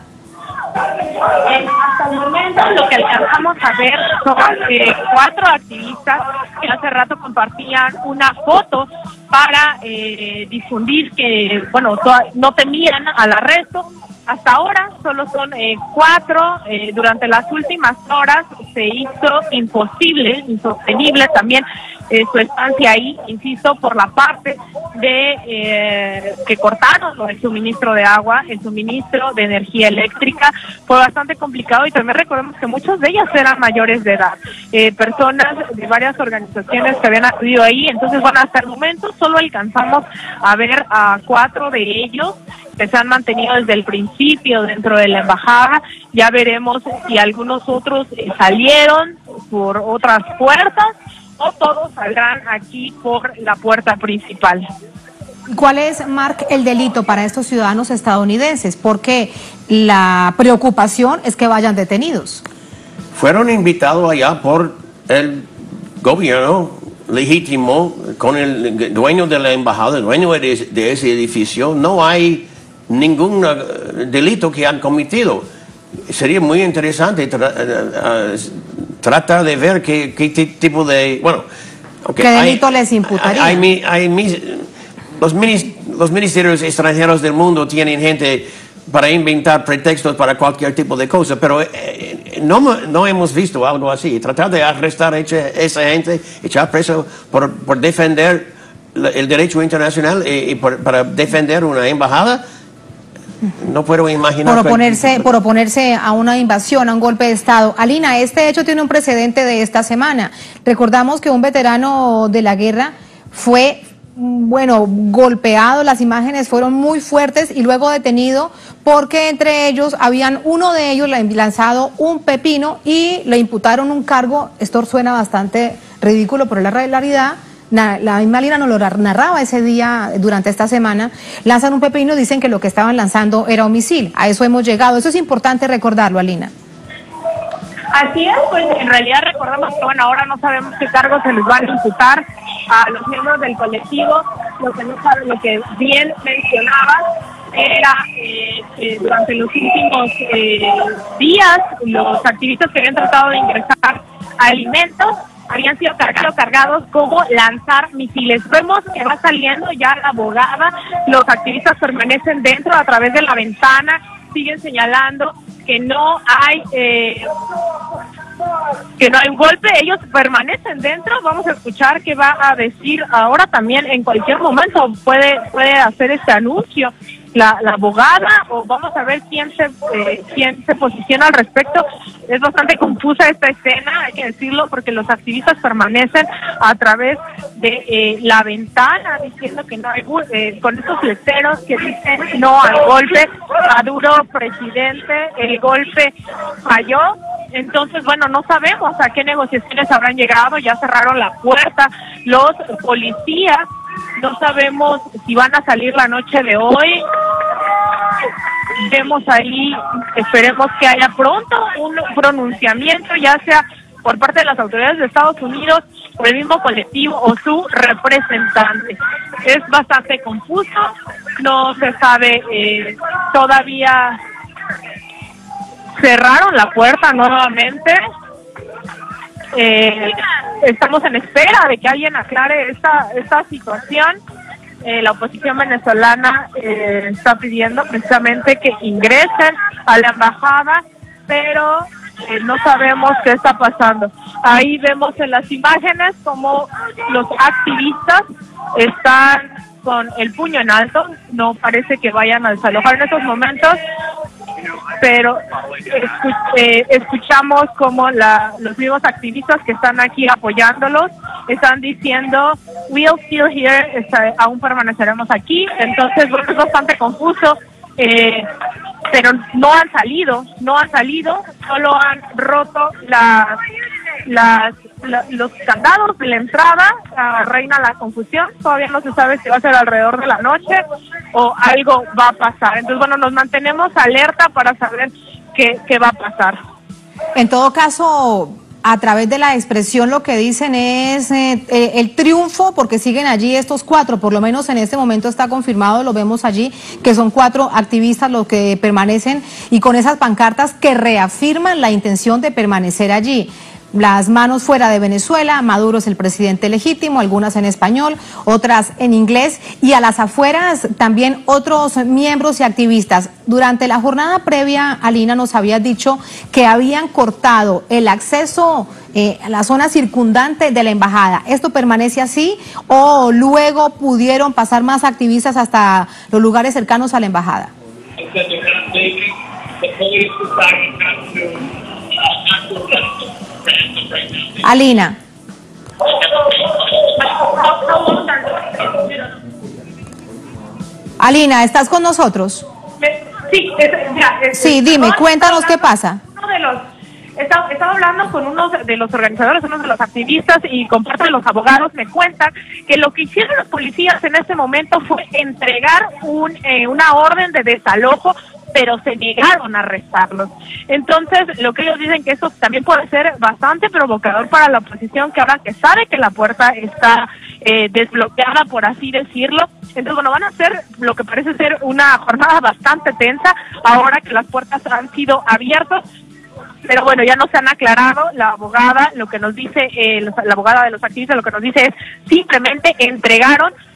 Eh, hasta el momento lo que alcanzamos a ver son eh, cuatro activistas que hace rato compartían una foto para eh, difundir que, bueno, no temían al arresto. Hasta ahora solo son eh, cuatro. Eh, durante las últimas horas se hizo imposible, insostenible también eh, su estancia ahí, insisto, por la parte de eh, que cortaron el suministro de agua, el suministro de energía eléctrica. Fue bastante complicado, y también recordemos que muchos de ellas eran mayores de edad, eh, personas de varias organizaciones que habían acudido ahí. Entonces, bueno, hasta el momento solo alcanzamos a ver a cuatro de ellos que se han mantenido desde el principio dentro de la embajada. Ya veremos si algunos otros eh, salieron por otras puertas o todos saldrán aquí por la puerta principal. ¿Cuál es, Mark, el delito para estos ciudadanos estadounidenses? Porque la preocupación es que vayan detenidos. Fueron invitados allá por el gobierno legítimo, con el dueño de la embajada, el dueño de, de ese edificio. No hay ningún uh, delito que han cometido. Sería muy interesante tra uh, uh, tratar de ver qué, qué tipo de... Bueno, okay, ¿qué delito hay, les imputaría? Hay, hay, hay, los, minis, los ministerios extranjeros del mundo tienen gente para inventar pretextos para cualquier tipo de cosa, pero eh, no, no hemos visto algo así. Tratar de arrestar a esa gente, echar preso por, por defender el derecho internacional y, y por, para defender una embajada, no puedo imaginar. Por oponerse, por oponerse a una invasión, a un golpe de Estado. Alina, este hecho tiene un precedente de esta semana. Recordamos que un veterano de la guerra fue, bueno, golpeado, las imágenes fueron muy fuertes y luego detenido porque entre ellos habían, uno de ellos lanzado un pepino y le imputaron un cargo. Esto suena bastante ridículo, pero la realidad. La misma Alina nos lo narraba ese día, durante esta semana, lanzan un pepino, dicen que lo que estaban lanzando era un misil. A eso hemos llegado. Eso es importante recordarlo, Alina. Así es, pues en realidad recordamos que bueno, ahora no sabemos qué cargos se les van a imputar a los miembros del colectivo. Lo que no saben, lo que bien mencionabas, era eh, eh, durante los últimos eh, días, los activistas que habían tratado de ingresar alimentos habían sido cargados, cargados como lanzar misiles. Vemos que va saliendo ya la abogada, los activistas permanecen dentro a través de la ventana, siguen señalando que no hay eh, que no hay un golpe, ellos permanecen dentro. Vamos a escuchar qué va a decir ahora. También en cualquier momento puede puede hacer este anuncio la, la abogada, o vamos a ver quién se eh, quién se posiciona al respecto. Es bastante confusa esta escena, hay que decirlo, porque los activistas permanecen a través de eh, la ventana diciendo que no hay eh, con estos letreros que dicen no al golpe, Maduro presidente, el golpe falló. Entonces, bueno, no sabemos a qué negociaciones habrán llegado, ya cerraron la puerta los policías, no sabemos si van a salir la noche de hoy. Vemos ahí, esperemos que haya pronto un pronunciamiento, ya sea por parte de las autoridades de Estados Unidos, o el mismo colectivo o su representante. Es bastante confuso, no se sabe eh, todavía. Cerraron la puerta nuevamente. Eh, estamos en espera de que alguien aclare esta esta situación. Eh, la oposición venezolana eh, está pidiendo precisamente que ingresen a la embajada, pero eh, no sabemos qué está pasando. Ahí vemos en las imágenes como los activistas están con el puño en alto, no parece que vayan a desalojar en estos momentos, pero escuch eh, escuchamos como la, los mismos activistas que están aquí apoyándolos están diciendo we'll still here, está, aún permaneceremos aquí. Entonces, bueno, es bastante confuso, eh, pero no han salido, no han salido, solo han roto las, las, la, los candados de la entrada. Uh, reina la confusión, todavía no se sabe si va a ser alrededor de la noche o algo va a pasar. Entonces, bueno, nos mantenemos alerta para saber qué, qué va a pasar. En todo caso, a través de la expresión lo que dicen es eh, eh, el triunfo, porque siguen allí estos cuatro, por lo menos en este momento está confirmado, lo vemos allí, que son cuatro activistas los que permanecen y con esas pancartas que reafirman la intención de permanecer allí. Las manos fuera de Venezuela, Maduro es el presidente legítimo, algunas en español, otras en inglés, y a las afueras también otros miembros y activistas. Durante la jornada previa, Alina, nos había dicho que habían cortado el acceso eh, a la zona circundante de la embajada. ¿Esto permanece así o luego pudieron pasar más activistas hasta los lugares cercanos a la embajada? Alina. Alina, ¿estás con nosotros? Sí, es, ya, es, sí, dime, cuéntanos qué pasa. Uno de los, estaba, estaba hablando con uno de los organizadores, uno de los activistas, y con parte de los abogados me cuentan que lo que hicieron los policías en este momento fue entregar un, eh, una orden de desalojo, pero se negaron a arrestarlos. Entonces, lo que ellos dicen que eso también puede ser bastante provocador para la oposición, que ahora que sabe que la puerta está eh, desbloqueada, por así decirlo. Entonces, bueno, van a ser lo que parece ser una jornada bastante tensa, ahora que las puertas han sido abiertas. Pero bueno, ya no se han aclarado. La abogada, lo que nos dice, eh, la abogada de los activistas, lo que nos dice es simplemente entregaron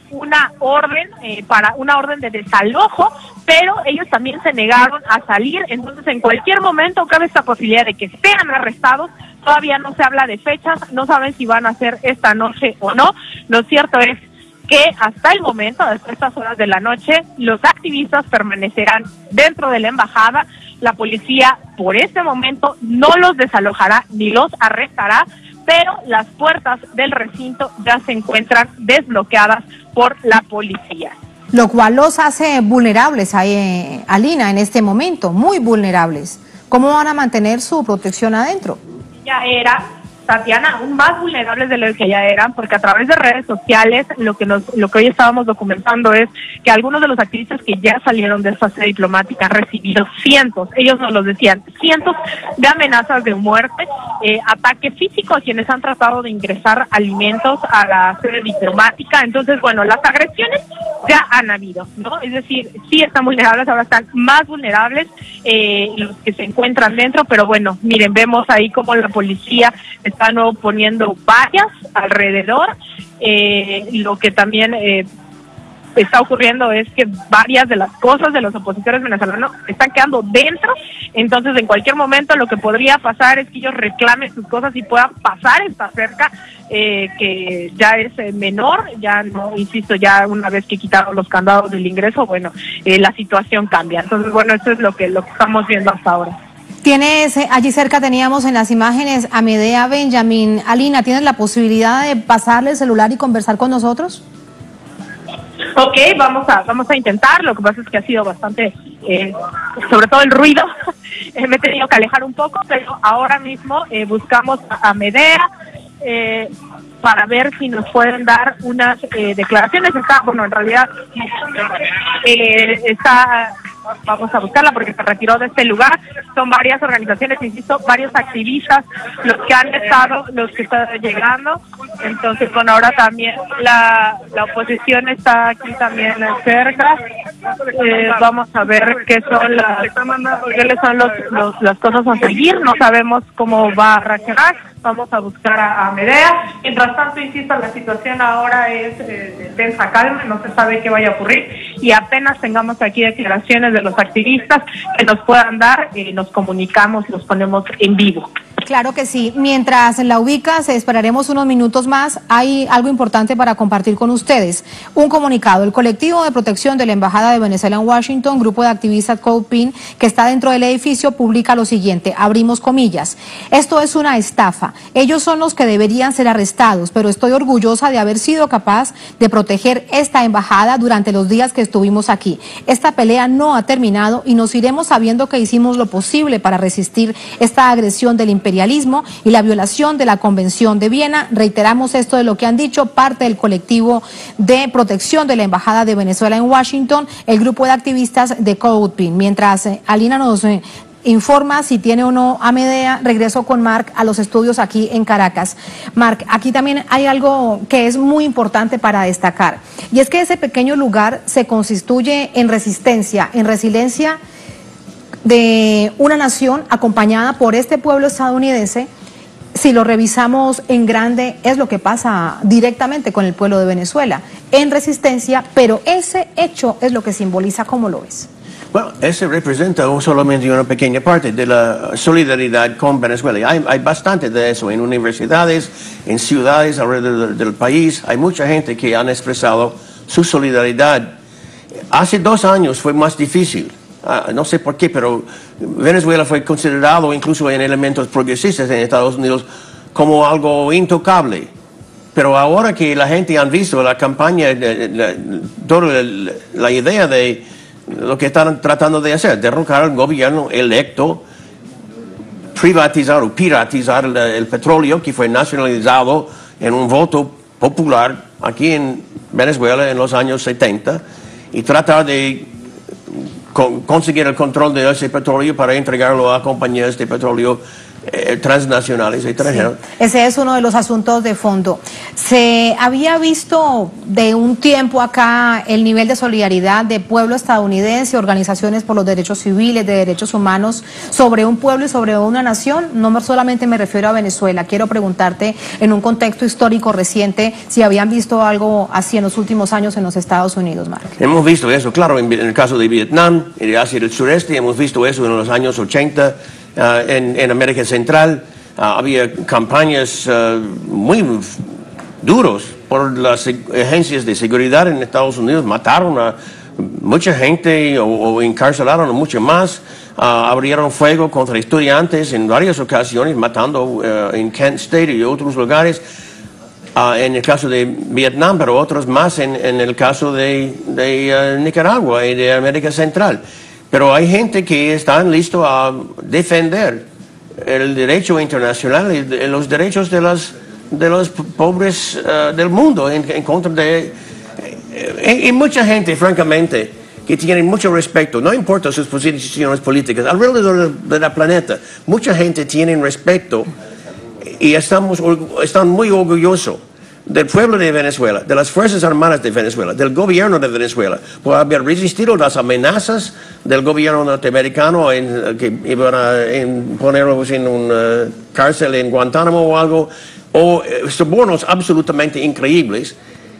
una orden eh, para una orden de desalojo, pero ellos también se negaron a salir. Entonces en cualquier momento cabe esta posibilidad de que sean arrestados. Todavía no se habla de fechas, no saben si van a ser esta noche o no. Lo cierto es que hasta el momento, hasta estas horas de la noche, los activistas permanecerán dentro de la embajada. La policía por este momento no los desalojará ni los arrestará, pero las puertas del recinto ya se encuentran desbloqueadas por la policía. Lo cual los hace vulnerables, ahí, Alina, en este momento, muy vulnerables. ¿Cómo van a mantener su protección adentro? Ya era, Tatiana, aún más vulnerables de lo que ya eran, porque a través de redes sociales lo que nos, lo que hoy estábamos documentando es que algunos de los activistas que ya salieron de esta sede diplomática han recibido cientos, ellos nos lo decían, cientos de amenazas de muerte, eh, ataque físico a quienes han tratado de ingresar alimentos a la sede diplomática. Entonces, bueno, las agresiones ya han habido, ¿no? Es decir, sí están vulnerables, ahora están más vulnerables eh, los que se encuentran dentro, pero bueno, miren, vemos ahí como la policía está no poniendo vallas alrededor. Eh, lo que también eh, está ocurriendo es que varias de las cosas de los opositores venezolanos están quedando dentro. Entonces en cualquier momento lo que podría pasar es que ellos reclamen sus cosas y puedan pasar esta cerca, eh, que ya es eh, menor, ya no, insisto, ya una vez que quitaron los candados del ingreso, bueno, eh, la situación cambia. Entonces bueno, eso es lo que, lo que estamos viendo hasta ahora. Tienes, allí cerca teníamos en las imágenes a Medea Benjamin. Alina, ¿tienes la posibilidad de pasarle el celular y conversar con nosotros? Ok, vamos a vamos a intentar. Lo que pasa es que ha sido bastante, eh, sobre todo el ruido, me he tenido que alejar un poco, pero ahora mismo eh, buscamos a, a Medea eh, para ver si nos pueden dar unas eh, declaraciones. Está, bueno, en realidad eh, está... Vamos a buscarla porque se retiró de este lugar. Son varias organizaciones, insisto, varios activistas los que han estado, los que están llegando. Entonces, bueno, ahora también la, la oposición está aquí también cerca. Eh, vamos a ver qué son las, qué son los, los, las cosas a seguir. No sabemos cómo va a reaccionar. Vamos a buscar a, a Medea. Mientras tanto, insisto, la situación ahora es eh, de tensa calma, no se sabe qué vaya a ocurrir, y apenas tengamos aquí declaraciones de los activistas que nos puedan dar, eh, nos comunicamos, los ponemos en vivo. Claro que sí. Mientras la ubicas, esperaremos unos minutos más. Hay algo importante para compartir con ustedes. Un comunicado. El colectivo de protección de la Embajada de Venezuela en Washington, grupo de activistas CodePIN, que está dentro del edificio, publica lo siguiente. Abrimos comillas. Esto es una estafa. Ellos son los que deberían ser arrestados, pero estoy orgullosa de haber sido capaz de proteger esta embajada durante los días que estuvimos aquí. Esta pelea no ha terminado y nos iremos sabiendo que hicimos lo posible para resistir esta agresión del imperialismo y la violación de la Convención de Viena. Reiteramos esto de lo que han dicho parte del colectivo de protección de la Embajada de Venezuela en Washington, el grupo de activistas de CodePIN. Mientras eh, Alina nos eh, informa si tiene o no a Medea, regreso con Mark a los estudios aquí en Caracas. Mark, aquí también hay algo que es muy importante para destacar, y es que ese pequeño lugar se constituye en resistencia, en resiliencia de una nación acompañada por este pueblo estadounidense. Si lo revisamos en grande, es lo que pasa directamente con el pueblo de Venezuela, en resistencia, pero ese hecho es lo que simboliza. ¿Cómo lo ves? Bueno, ese representa solamente una pequeña parte de la solidaridad con Venezuela. Hay, hay bastante de eso en universidades, en ciudades alrededor del país. Hay mucha gente que han expresado su solidaridad. Hace dos años fue más difícil. Uh, no sé por qué, pero Venezuela fue considerado incluso en elementos progresistas en Estados Unidos como algo intocable. Pero ahora que la gente ha visto la campaña, la, toda la, la idea de lo que están tratando de hacer, derrocar al gobierno electo, privatizar o piratizar el, el petróleo que fue nacionalizado en un voto popular aquí en Venezuela en los años setenta, y tratar de conseguir el control de ese petróleo para entregarlo a compañías de petróleo eh, transnacionales extranjeros. Sí, ese es uno de los asuntos de fondo. Se había visto de un tiempo acá el nivel de solidaridad de pueblo estadounidense, organizaciones por los derechos civiles, de derechos humanos, sobre un pueblo y sobre una nación. No solamente me refiero a Venezuela, quiero preguntarte en un contexto histórico reciente si habían visto algo así en los últimos años en los Estados Unidos, Mark. Hemos visto eso, claro, en, en el caso de Vietnam, y de Asia del Sureste, hemos visto eso en los años ochenta, uh, en, en América Central. Uh, había campañas uh, muy duros por las agencias de seguridad en Estados Unidos, mataron a mucha gente o, o encarcelaron a mucho más, uh, abrieron fuego contra estudiantes en varias ocasiones, matando uh, en Kent State y otros lugares. Uh, en el caso de Vietnam, pero otros más en, en el caso de, de uh, Nicaragua y de América Central. Pero hay gente que está listo a defender el derecho internacional y de, los derechos de los, de los pobres uh, del mundo en, en contra de... Y, y mucha gente, francamente, que tiene mucho respeto, no importa sus posiciones políticas, alrededor del de planeta, mucha gente tiene respeto y estamos, están muy orgullosos del pueblo de Venezuela, de las Fuerzas Armadas de Venezuela, del gobierno de Venezuela, por haber resistido las amenazas del gobierno norteamericano en, que iban a en ponerlos en una cárcel en Guantánamo o algo, o eh, sobornos absolutamente increíbles,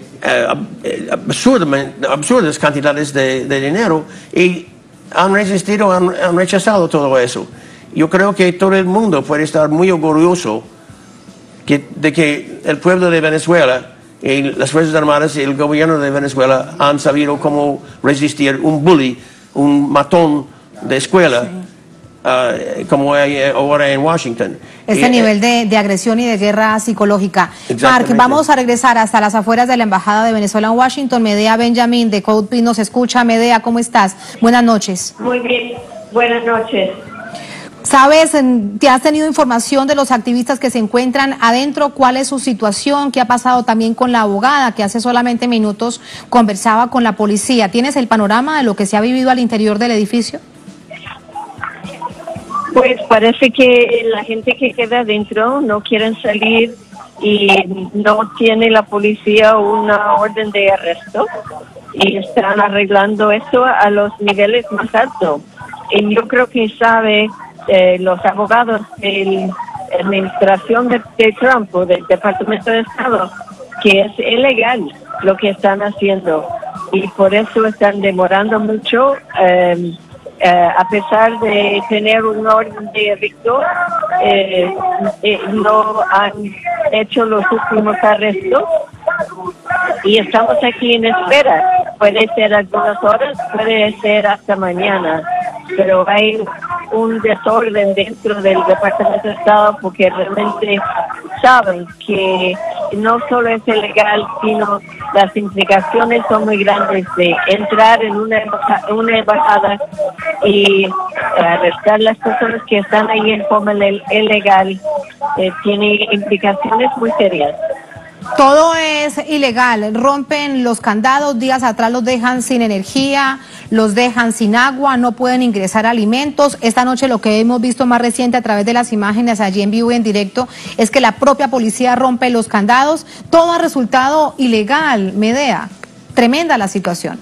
eh, absurdamente, absurdas cantidades de, de dinero, y han resistido, han, han rechazado todo eso. Yo creo que todo el mundo puede estar muy orgulloso Que, de que el pueblo de Venezuela y las Fuerzas Armadas y el gobierno de Venezuela han sabido cómo resistir un bully, un matón de escuela, sí. uh, como hay ahora en Washington. Este y, nivel de, de agresión y de guerra psicológica. Mark, vamos a regresar hasta las afueras de la Embajada de Venezuela en Washington. Medea Benjamin de CodePeace nos escucha. Medea, ¿cómo estás? Buenas noches. Muy bien, buenas noches. ¿Sabes, te has tenido información de los activistas que se encuentran adentro? ¿Cuál es su situación? ¿Qué ha pasado también con la abogada que hace solamente minutos conversaba con la policía? ¿Tienes el panorama de lo que se ha vivido al interior del edificio? Pues parece que la gente que queda adentro no quieren salir y no tiene la policía una orden de arresto y están arreglando esto a los niveles más altos. Y yo creo que sabe... Eh, los abogados de la administración de, de Trump o del Departamento de Estado que es ilegal lo que están haciendo y por eso están demorando mucho eh, eh, a pesar de tener un orden de arresto eh, eh, no han hecho los últimos arrestos y estamos aquí en espera. Puede ser algunas horas, puede ser hasta mañana, pero hay un desorden dentro del Departamento de Estado porque realmente saben que no solo es ilegal, sino las implicaciones son muy grandes de entrar en una embajada, una embajada y eh, arrestar las personas que están ahí en forma ilegal. Eh, tiene implicaciones muy serias. Todo es ilegal, rompen los candados, días atrás los dejan sin energía, los dejan sin agua, no pueden ingresar alimentos. Esta noche lo que hemos visto más reciente a través de las imágenes allí en vivo y en directo es que la propia policía rompe los candados. Todo ha resultado ilegal, Medea. Tremenda la situación.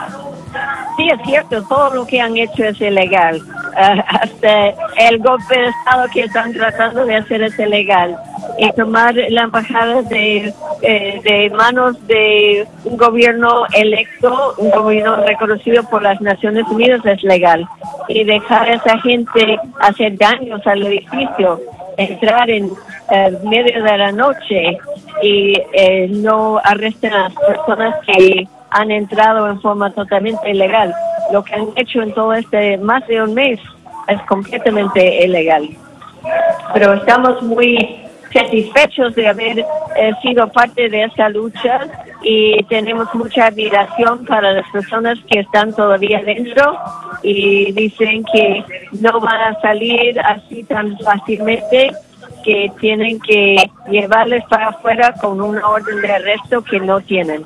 Sí, es cierto, todo lo que han hecho es ilegal. Uh, hasta el golpe de Estado que están tratando de hacer es ilegal. Y tomar la embajada de, eh, de manos de un gobierno electo, un gobierno reconocido por las Naciones Unidas es legal. Y dejar a esa gente hacer daños al edificio, entrar en eh, medio de la noche y eh, no arresten a las personas que han entrado en forma totalmente ilegal. Lo que han hecho en todo este más de un mes es completamente ilegal. Pero estamos muy satisfechos de haber eh, sido parte de esta lucha y tenemos mucha admiración para las personas que están todavía dentro y dicen que no van a salir así tan fácilmente, que tienen que llevarles para afuera con una orden de arresto que no tienen.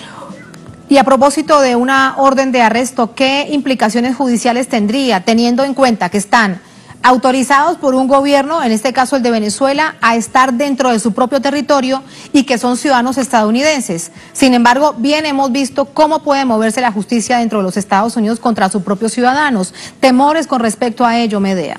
Y a propósito de una orden de arresto, ¿qué implicaciones judiciales tendría, teniendo en cuenta que están autorizados por un gobierno, en este caso el de Venezuela, a estar dentro de su propio territorio y que son ciudadanos estadounidenses. Sin embargo, bien hemos visto cómo puede moverse la justicia dentro de los Estados Unidos contra sus propios ciudadanos. Temores con respecto a ello, Medea.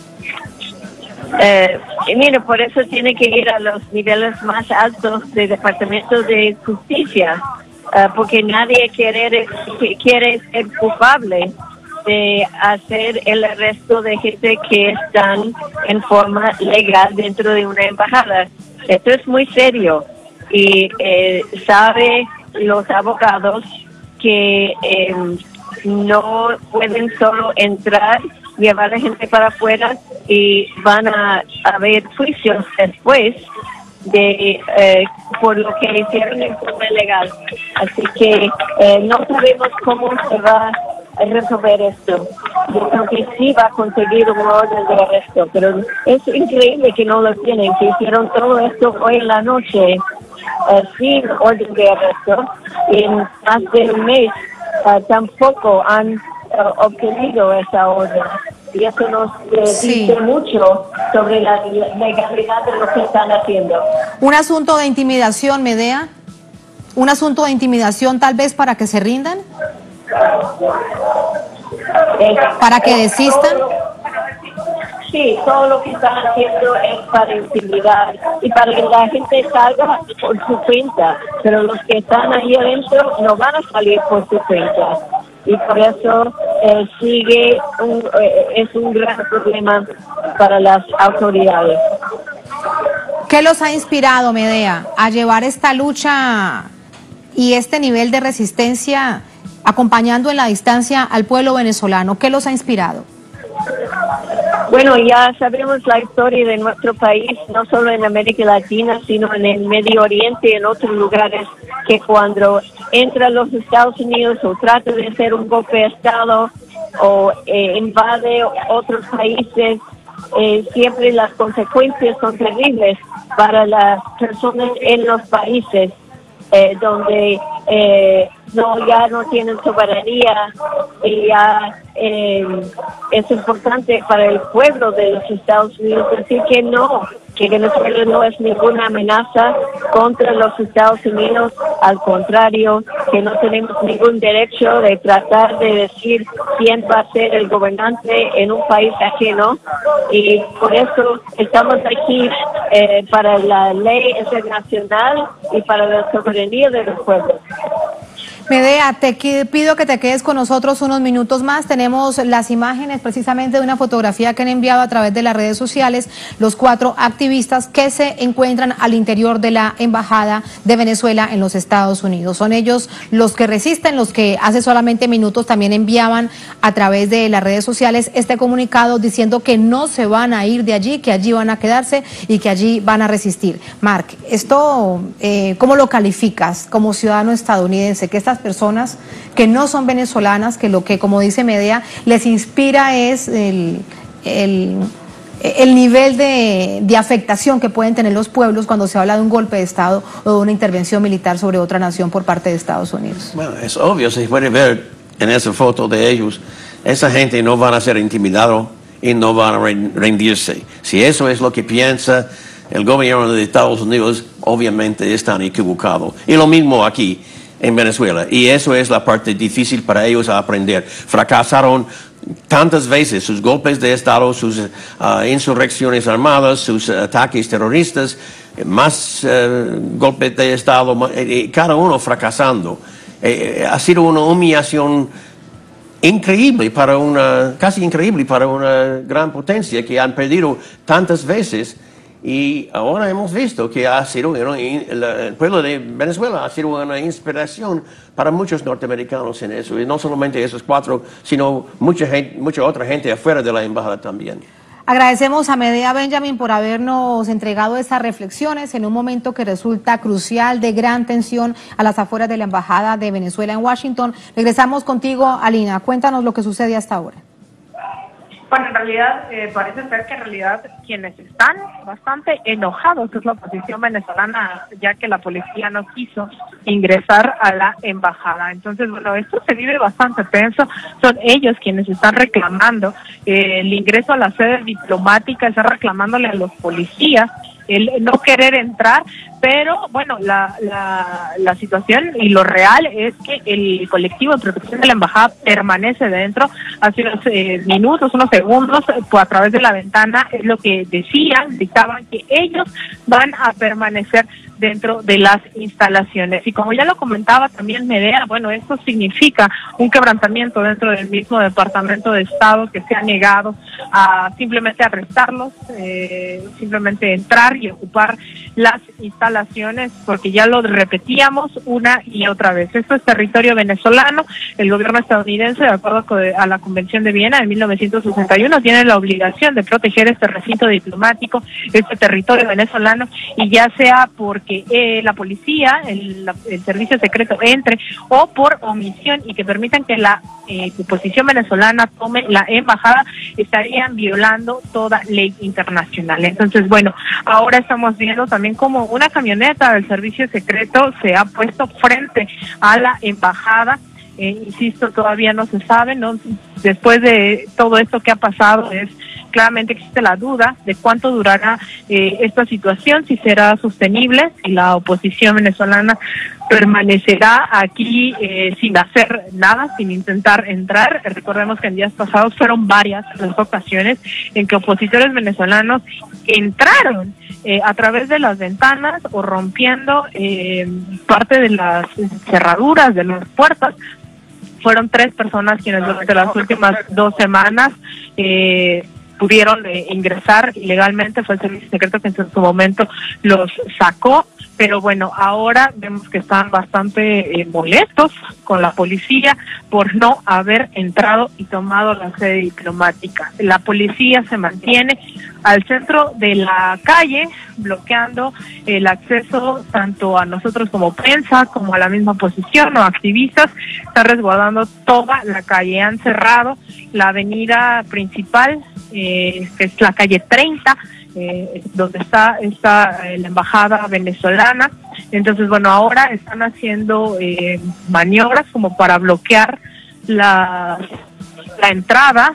Eh, y mire, por eso tiene que ir a los niveles más altos del Departamento de Justicia, uh, porque nadie quiere, quiere ser culpable de hacer el arresto de gente que están en forma legal dentro de una embajada. Esto es muy serio y eh, sabe los abogados que eh, no pueden solo entrar, llevar a la gente para afuera y van a haber juicios después de eh, por lo que hicieron en forma ilegal. Así que eh, no sabemos cómo se va a resolver esto. Yo creo que sí va a conseguir un orden de arresto, pero es increíble que no lo tienen, que hicieron todo esto hoy en la noche eh, sin orden de arresto y en más de un mes uh, tampoco han uh, obtenido esa orden. Y eso nos eh, sí. dice mucho sobre la legalidad de lo que están haciendo. Un asunto de intimidación, Medea. Un asunto de intimidación tal vez para que se rindan. Eh, para que eh, desistan. Todo, sí, todo lo que están haciendo es para intimidar y para que la gente salga por su cuenta. Pero los que están ahí adentro no van a salir por su cuenta. Y por eso eh, sigue un, eh, es un gran problema para las autoridades. ¿Qué los ha inspirado, Medea, a llevar esta lucha y este nivel de resistencia acompañando en la distancia al pueblo venezolano? ¿Qué los ha inspirado? Bueno, ya sabemos la historia de nuestro país, no solo en América Latina, sino en el Medio Oriente y en otros lugares, que cuando entra a los Estados Unidos o trata de hacer un golpe de Estado o eh, invade otros países, eh, siempre las consecuencias son terribles para las personas en los países eh, donde eh, no ya no tienen soberanía y ya eh, es importante para el pueblo de los Estados Unidos decir que no, que Venezuela no es ninguna amenaza contra los Estados Unidos, al contrario, que no tenemos ningún derecho de tratar de decir quién va a ser el gobernante en un país ajeno, y por eso estamos aquí eh, para la ley internacional y para la soberanía de los pueblos. Medea, te pido que te quedes con nosotros unos minutos más. Tenemos las imágenes precisamente de una fotografía que han enviado a través de las redes sociales los cuatro activistas que se encuentran al interior de la Embajada de Venezuela en los Estados Unidos. Son ellos los que resisten, los que hace solamente minutos también enviaban a través de las redes sociales este comunicado diciendo que no se van a ir de allí, que allí van a quedarse y que allí van a resistir. Mark, esto, eh, ¿cómo lo calificas como ciudadano estadounidense? Que estas personas que no son venezolanas, que lo que, como dice Medea, les inspira es el, el, el nivel de, de afectación que pueden tener los pueblos cuando se habla de un golpe de Estado o de una intervención militar sobre otra nación por parte de Estados Unidos. Bueno, es obvio, se puede ver en esa foto de ellos, esa gente no van a ser intimidados y no van a rendirse. Si eso es lo que piensa el gobierno de Estados Unidos, obviamente están equivocados. Y lo mismo aquí en Venezuela, y eso es la parte difícil para ellos a aprender. Fracasaron tantas veces sus golpes de Estado, sus uh, insurrecciones armadas, sus uh, ataques terroristas, más uh, golpes de Estado, eh, cada uno fracasando. Eh, ha sido una humillación increíble para una, casi increíble para una gran potencia que han perdido tantas veces. Y ahora hemos visto que ha sido, el pueblo de Venezuela ha sido una inspiración para muchos norteamericanos en eso. Y no solamente esos cuatro, sino mucha, gente, mucha otra gente afuera de la embajada también. Agradecemos a Medea Benjamin por habernos entregado estas reflexiones en un momento que resulta crucial, de gran tensión a las afueras de la embajada de Venezuela en Washington. Regresamos contigo, Alina. Cuéntanos lo que sucede hasta ahora. Bueno, en realidad eh, parece ser que en realidad quienes están bastante enojados es la oposición venezolana, ya que la policía no quiso ingresar a la embajada. Entonces, bueno, esto se vive bastante tenso. Son ellos quienes están reclamando eh, el ingreso a la sede diplomática, están reclamándole a los policías el no querer entrar, pero bueno, la, la, la situación y lo real es que el colectivo de protección de la embajada permanece dentro. Hace unos eh, minutos, unos segundos, pues, a través de la ventana es lo que decían, dictaban que ellos van a permanecer dentro de las instalaciones. Y como ya lo comentaba también Medea, bueno, esto significa un quebrantamiento dentro del mismo Departamento de Estado, que se ha negado a simplemente arrestarlos, eh, simplemente entrar y ocupar las instalaciones, porque ya lo repetíamos una y otra vez. Esto es territorio venezolano. El gobierno estadounidense, de acuerdo a la Convención de Viena de mil novecientos sesenta y uno, tiene la obligación de proteger este recinto diplomático, este territorio venezolano, y ya sea porque que eh, la policía, el, la, el servicio secreto entre, o por omisión, y que permitan que la eh, oposición venezolana tome la embajada, estarían violando toda ley internacional. Entonces, bueno, ahora estamos viendo también como una camioneta del servicio secreto se ha puesto frente a la embajada. Eh, insisto, todavía no se sabe, ¿no? Después de todo esto que ha pasado, es claramente existe la duda de cuánto durará eh, esta situación, si será sostenible, si la oposición venezolana permanecerá aquí eh, sin hacer nada, sin intentar entrar. Recordemos que en días pasados fueron varias las ocasiones en que opositores venezolanos entraron eh, a través de las ventanas o rompiendo eh, parte de las cerraduras de las puertas. Fueron tres personas quienes durante las últimas dos semanas eh, pudieron eh, ingresar ilegalmente. Fue el servicio secreto que en su momento los sacó, pero bueno, ahora vemos que están bastante eh, molestos con la policía por no haber entrado y tomado la sede diplomática. La policía se mantiene al centro de la calle, bloqueando el acceso tanto a nosotros como prensa, como a la misma oposición o activistas. Están resguardando toda la calle, han cerrado la avenida principal, eh, que es la calle treinta, eh, donde está, está eh, la embajada venezolana. Entonces, bueno, ahora están haciendo eh, maniobras como para bloquear la, la entrada.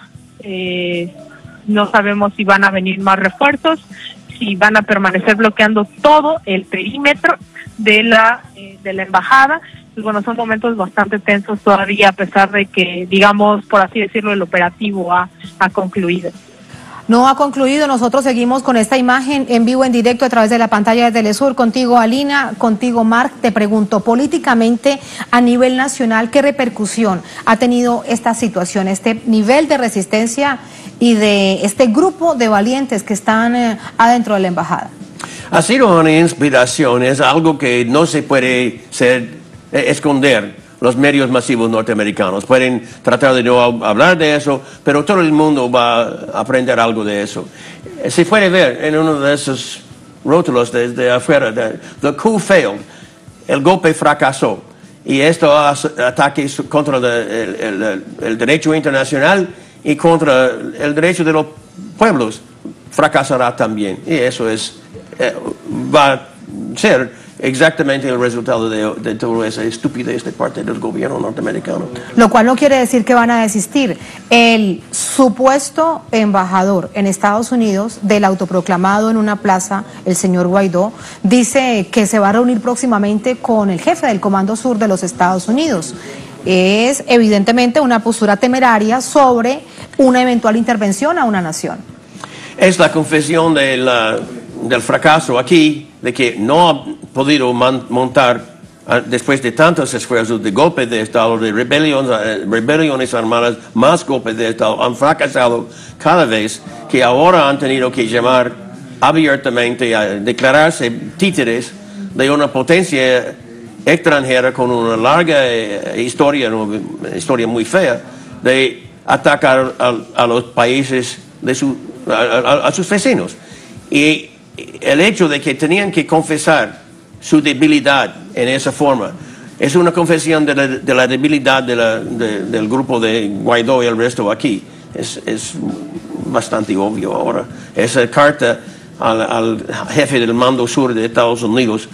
Eh, no sabemos si van a venir más refuerzos, si van a permanecer bloqueando todo el perímetro de la, eh, de la embajada. Pues bueno, son momentos bastante tensos todavía, a pesar de que, digamos, por así decirlo, el operativo ha, ha concluido. No ha concluido. Nosotros seguimos con esta imagen en vivo, en directo, a través de la pantalla de Telesur. Contigo, Alina, contigo, Marc. Te pregunto, políticamente, a nivel nacional, ¿qué repercusión ha tenido esta situación, este nivel de resistencia y de este grupo de valientes que están eh, adentro de la embajada? Ha sido una inspiración, es algo que no se puede ser, eh, esconder. Los medios masivos norteamericanos pueden tratar de no hablar de eso, pero todo el mundo va a aprender algo de eso. Se puede ver en uno de esos rótulos desde afuera, de, the coup failed, el golpe fracasó. Y esto hace ataques contra el, el, el, el derecho internacional y contra el derecho de los pueblos fracasará también. Y eso es, eh, va a ser exactamente el resultado de, de toda esa estupidez de parte del gobierno norteamericano. Lo cual no quiere decir que van a desistir. El supuesto embajador en Estados Unidos del autoproclamado en una plaza, el señor Guaidó, dice que se va a reunir próximamente con el jefe del Comando Sur de los Estados Unidos. Es evidentemente una postura temeraria sobre una eventual intervención a una nación. Es la confesión de la, del fracaso aquí, de que no ha podido man, montar, uh, después de tantos esfuerzos de golpe de Estado, de rebeliones, uh, rebeliones armadas, más golpes de Estado, han fracasado cada vez, que ahora han tenido que llamar abiertamente a declararse títeres de una potencia extranjera con una larga eh, historia, una historia muy fea, de atacar a, a los países, de su, a, a, a sus vecinos. Y el hecho de que tenían que confesar su debilidad en esa forma es una confesión de la, de la debilidad de la, de, del grupo de Guaidó y el resto aquí. es, es bastante obvio ahora. Esa carta al, al jefe del mando sur de Estados Unidos,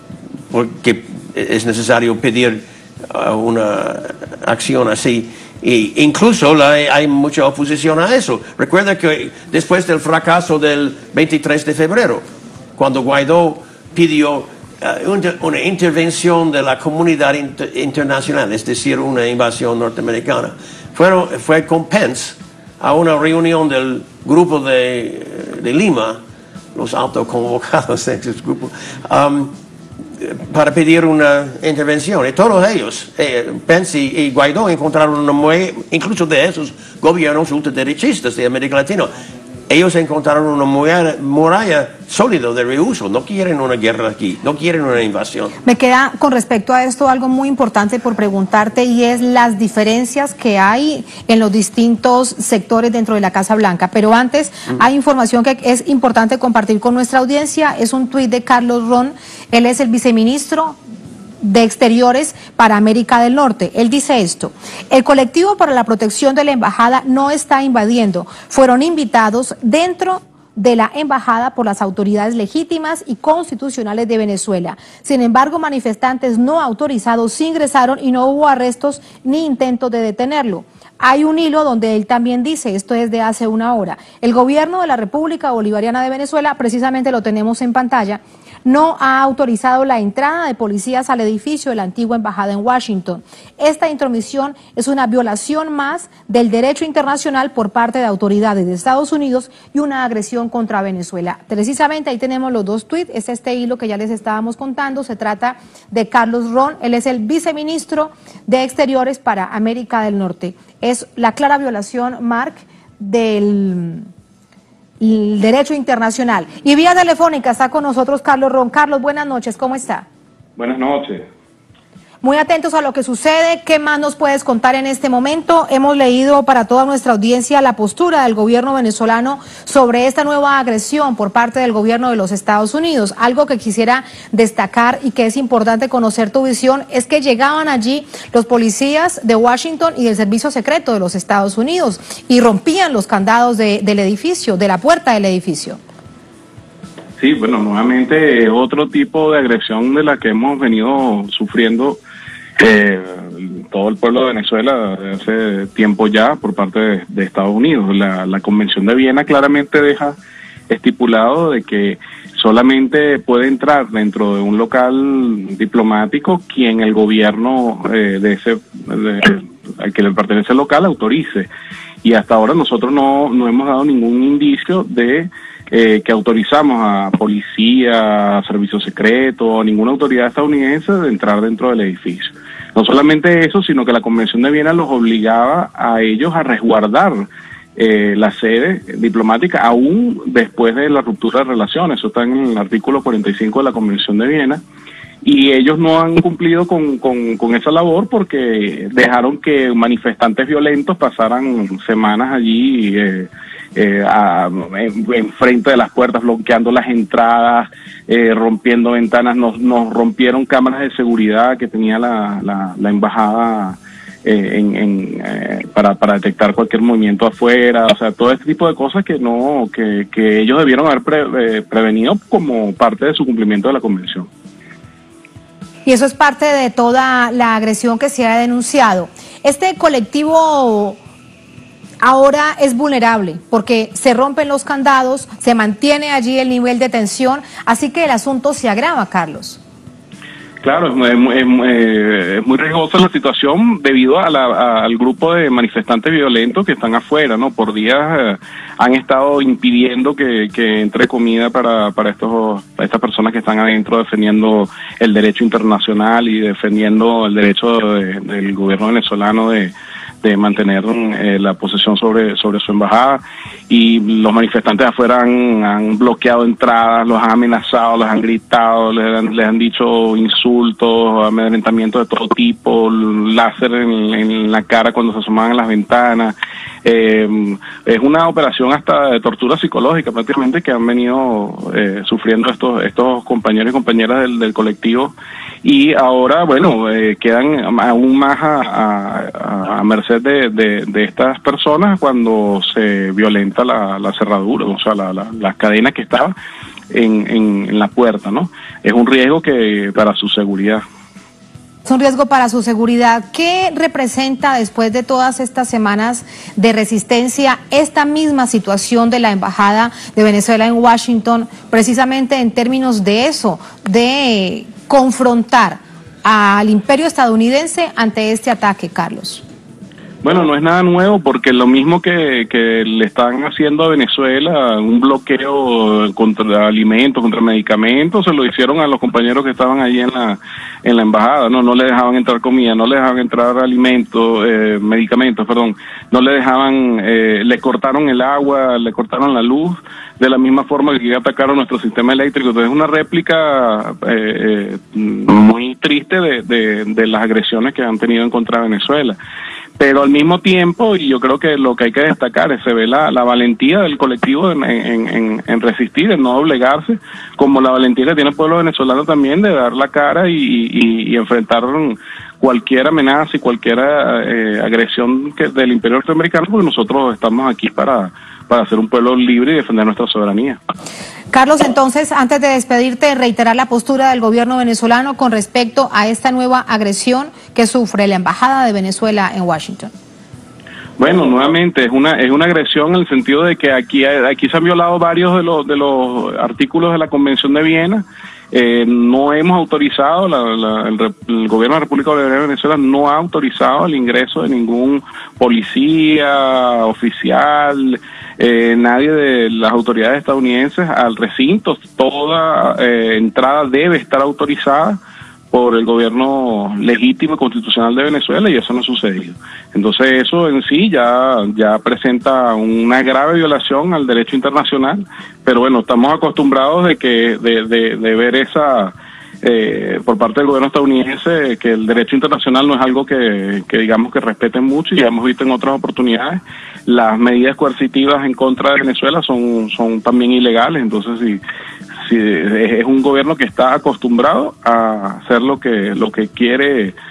porque es necesario pedir uh, una acción así. E incluso la, hay mucha oposición a eso. Recuerda que después del fracaso del veintitrés de febrero, cuando Guaidó pidió uh, una, una intervención de la comunidad inter, internacional, es decir, una invasión norteamericana, Fueron, fue con Pence a una reunión del grupo de, de Lima, los autoconvocados de ese grupo, um, para pedir una intervención. Y todos ellos, eh, Pence y, y Guaidó, encontraron una muralla, incluso de esos gobiernos ultraderechistas de América Latina, ellos encontraron una muralla, muralla sólida de reuso. No quieren una guerra aquí, no quieren una invasión. Me queda con respecto a esto algo muy importante por preguntarte, y es las diferencias que hay en los distintos sectores dentro de la Casa Blanca. Pero antes, uh-huh. hay información que es importante compartir con nuestra audiencia. Es un tuit de Carlos Ron. Él es el viceministro de Exteriores para América del Norte. Él dice esto: el colectivo para la protección de la embajada no está invadiendo, fueron invitados dentro de la embajada por las autoridades legítimas y constitucionales de Venezuela. Sin embargo, manifestantes no autorizados ingresaron y no hubo arrestos ni intentos de detenerlo. Hay un hilo donde él también dice, esto es de hace una hora, el gobierno de la República Bolivariana de Venezuela, precisamente lo tenemos en pantalla, no ha autorizado la entrada de policías al edificio de la antigua embajada en Washington. Esta intromisión es una violación más del derecho internacional por parte de autoridades de Estados Unidos y una agresión contra Venezuela. Precisamente ahí tenemos los dos tuits, es este hilo que ya les estábamos contando, se trata de Carlos Ron, él es el viceministro de Exteriores para América del Norte. Es la clara violación, Mark, del el derecho internacional. Y vía telefónica está con nosotros Carlos Ron. Carlos, buenas noches, ¿cómo está? Buenas noches. Muy atentos a lo que sucede. ¿Qué más nos puedes contar en este momento? Hemos leído para toda nuestra audiencia la postura del gobierno venezolano sobre esta nueva agresión por parte del gobierno de los Estados Unidos. Algo que quisiera destacar y que es importante conocer tu visión es que llegaban allí los policías de Washington y del Servicio Secreto de los Estados Unidos y rompían los candados de, del edificio, de la puerta del edificio. Sí, bueno, nuevamente otro tipo de agresión de la que hemos venido sufriendo eh, todo el pueblo de Venezuela desde hace tiempo ya por parte de, de Estados Unidos. La, la Convención de Viena claramente deja estipulado de que solamente puede entrar dentro de un local diplomático quien el gobierno eh, de ese de, al que le pertenece el local autorice. Y hasta ahora nosotros no, no hemos dado ningún indicio de Eh, que autorizamos a policía, a servicio secreto, a ninguna autoridad estadounidense de entrar dentro del edificio. No solamente eso, sino que la Convención de Viena los obligaba a ellos a resguardar eh, la sede diplomática aún después de la ruptura de relaciones. Eso está en el artículo cuarenta y cinco de la Convención de Viena. Y ellos no han cumplido con, con, con esa labor porque dejaron que manifestantes violentos pasaran semanas allí eh, eh, a, en, en frente de las puertas, bloqueando las entradas, eh, rompiendo ventanas. Nos, nos rompieron cámaras de seguridad que tenía la, la, la embajada eh, en, en, eh, para, para detectar cualquier movimiento afuera. O sea, todo este tipo de cosas que no que, que ellos debieron haber pre, eh, prevenido como parte de su cumplimiento de la convención. Y eso es parte de toda la agresión que se ha denunciado. Este colectivo ahora es vulnerable porque se rompen los candados, se mantiene allí el nivel de tensión, así que el asunto se agrava, Carlos. Claro, es muy, es muy, es muy riesgosa la situación debido a la, a, al grupo de manifestantes violentos que están afuera, ¿no? Por días eh, han estado impidiendo que, que entre comida para, para, estos, para estas personas que están adentro defendiendo el derecho internacional y defendiendo el derecho de, del gobierno venezolano de de mantener eh, la posesión sobre sobre su embajada, y los manifestantes afuera han, han bloqueado entradas, los han amenazado, los han gritado, les han, les han dicho insultos, amedrentamiento de todo tipo, láser en, en la cara cuando se asomaban a las ventanas. Eh, es una operación hasta de tortura psicológica prácticamente que han venido eh, sufriendo estos estos compañeros y compañeras del, del colectivo, y ahora, bueno, eh, quedan aún más a, a, a merced de, de, de estas personas cuando se violenta la, la cerradura, o sea, la, la, la cadena que estaba en, en, en la puerta, ¿no? Es un riesgo que para su seguridad. Es un riesgo para su seguridad. ¿Qué representa después de todas estas semanas de resistencia esta misma situación de la Embajada de Venezuela en Washington, precisamente en términos de eso, de confrontar al imperio estadounidense ante este ataque, Carlos? Bueno, no es nada nuevo porque lo mismo que, que le están haciendo a Venezuela, un bloqueo contra alimentos, contra medicamentos, se lo hicieron a los compañeros que estaban allí en la en la embajada, no no le dejaban entrar comida, no le dejaban entrar alimentos, eh, medicamentos, perdón, no le dejaban, eh, le cortaron el agua, le cortaron la luz, de la misma forma que atacaron nuestro sistema eléctrico. Entonces es una réplica eh, eh, muy triste de, de, de las agresiones que han tenido en contra de Venezuela. Pero al mismo tiempo, y yo creo que lo que hay que destacar es se ve la, la valentía del colectivo en, en, en, en resistir, en no doblegarse, como la valentía que tiene el pueblo venezolano también de dar la cara y, y, y enfrentar cualquier amenaza y cualquier eh, agresión que, del imperio norteamericano, porque nosotros estamos aquí para, para ser un pueblo libre y defender nuestra soberanía. Carlos, entonces, antes de despedirte, reiterar la postura del gobierno venezolano con respecto a esta nueva agresión que sufre la Embajada de Venezuela en Washington. Bueno, nuevamente, es una es una agresión en el sentido de que aquí aquí se han violado varios de los de los artículos de la Convención de Viena. Eh, no hemos autorizado, la, la, el, el gobierno de la República Bolivariana de Venezuela no ha autorizado el ingreso de ningún policía, oficial, eh, nadie de las autoridades estadounidenses al recinto. Toda eh, entrada debe estar autorizada por el gobierno legítimo y constitucional de Venezuela, y eso no ha sucedido. Entonces eso en sí ya ya presenta una grave violación al derecho internacional, pero bueno, estamos acostumbrados de que de, de, de ver esa eh, por parte del gobierno estadounidense, que el derecho internacional no es algo que, que digamos que respeten mucho, y ya hemos visto en otras oportunidades las medidas coercitivas en contra de Venezuela son son también ilegales. Entonces si Sí, es un gobierno que está acostumbrado a hacer lo que lo que quiere eh,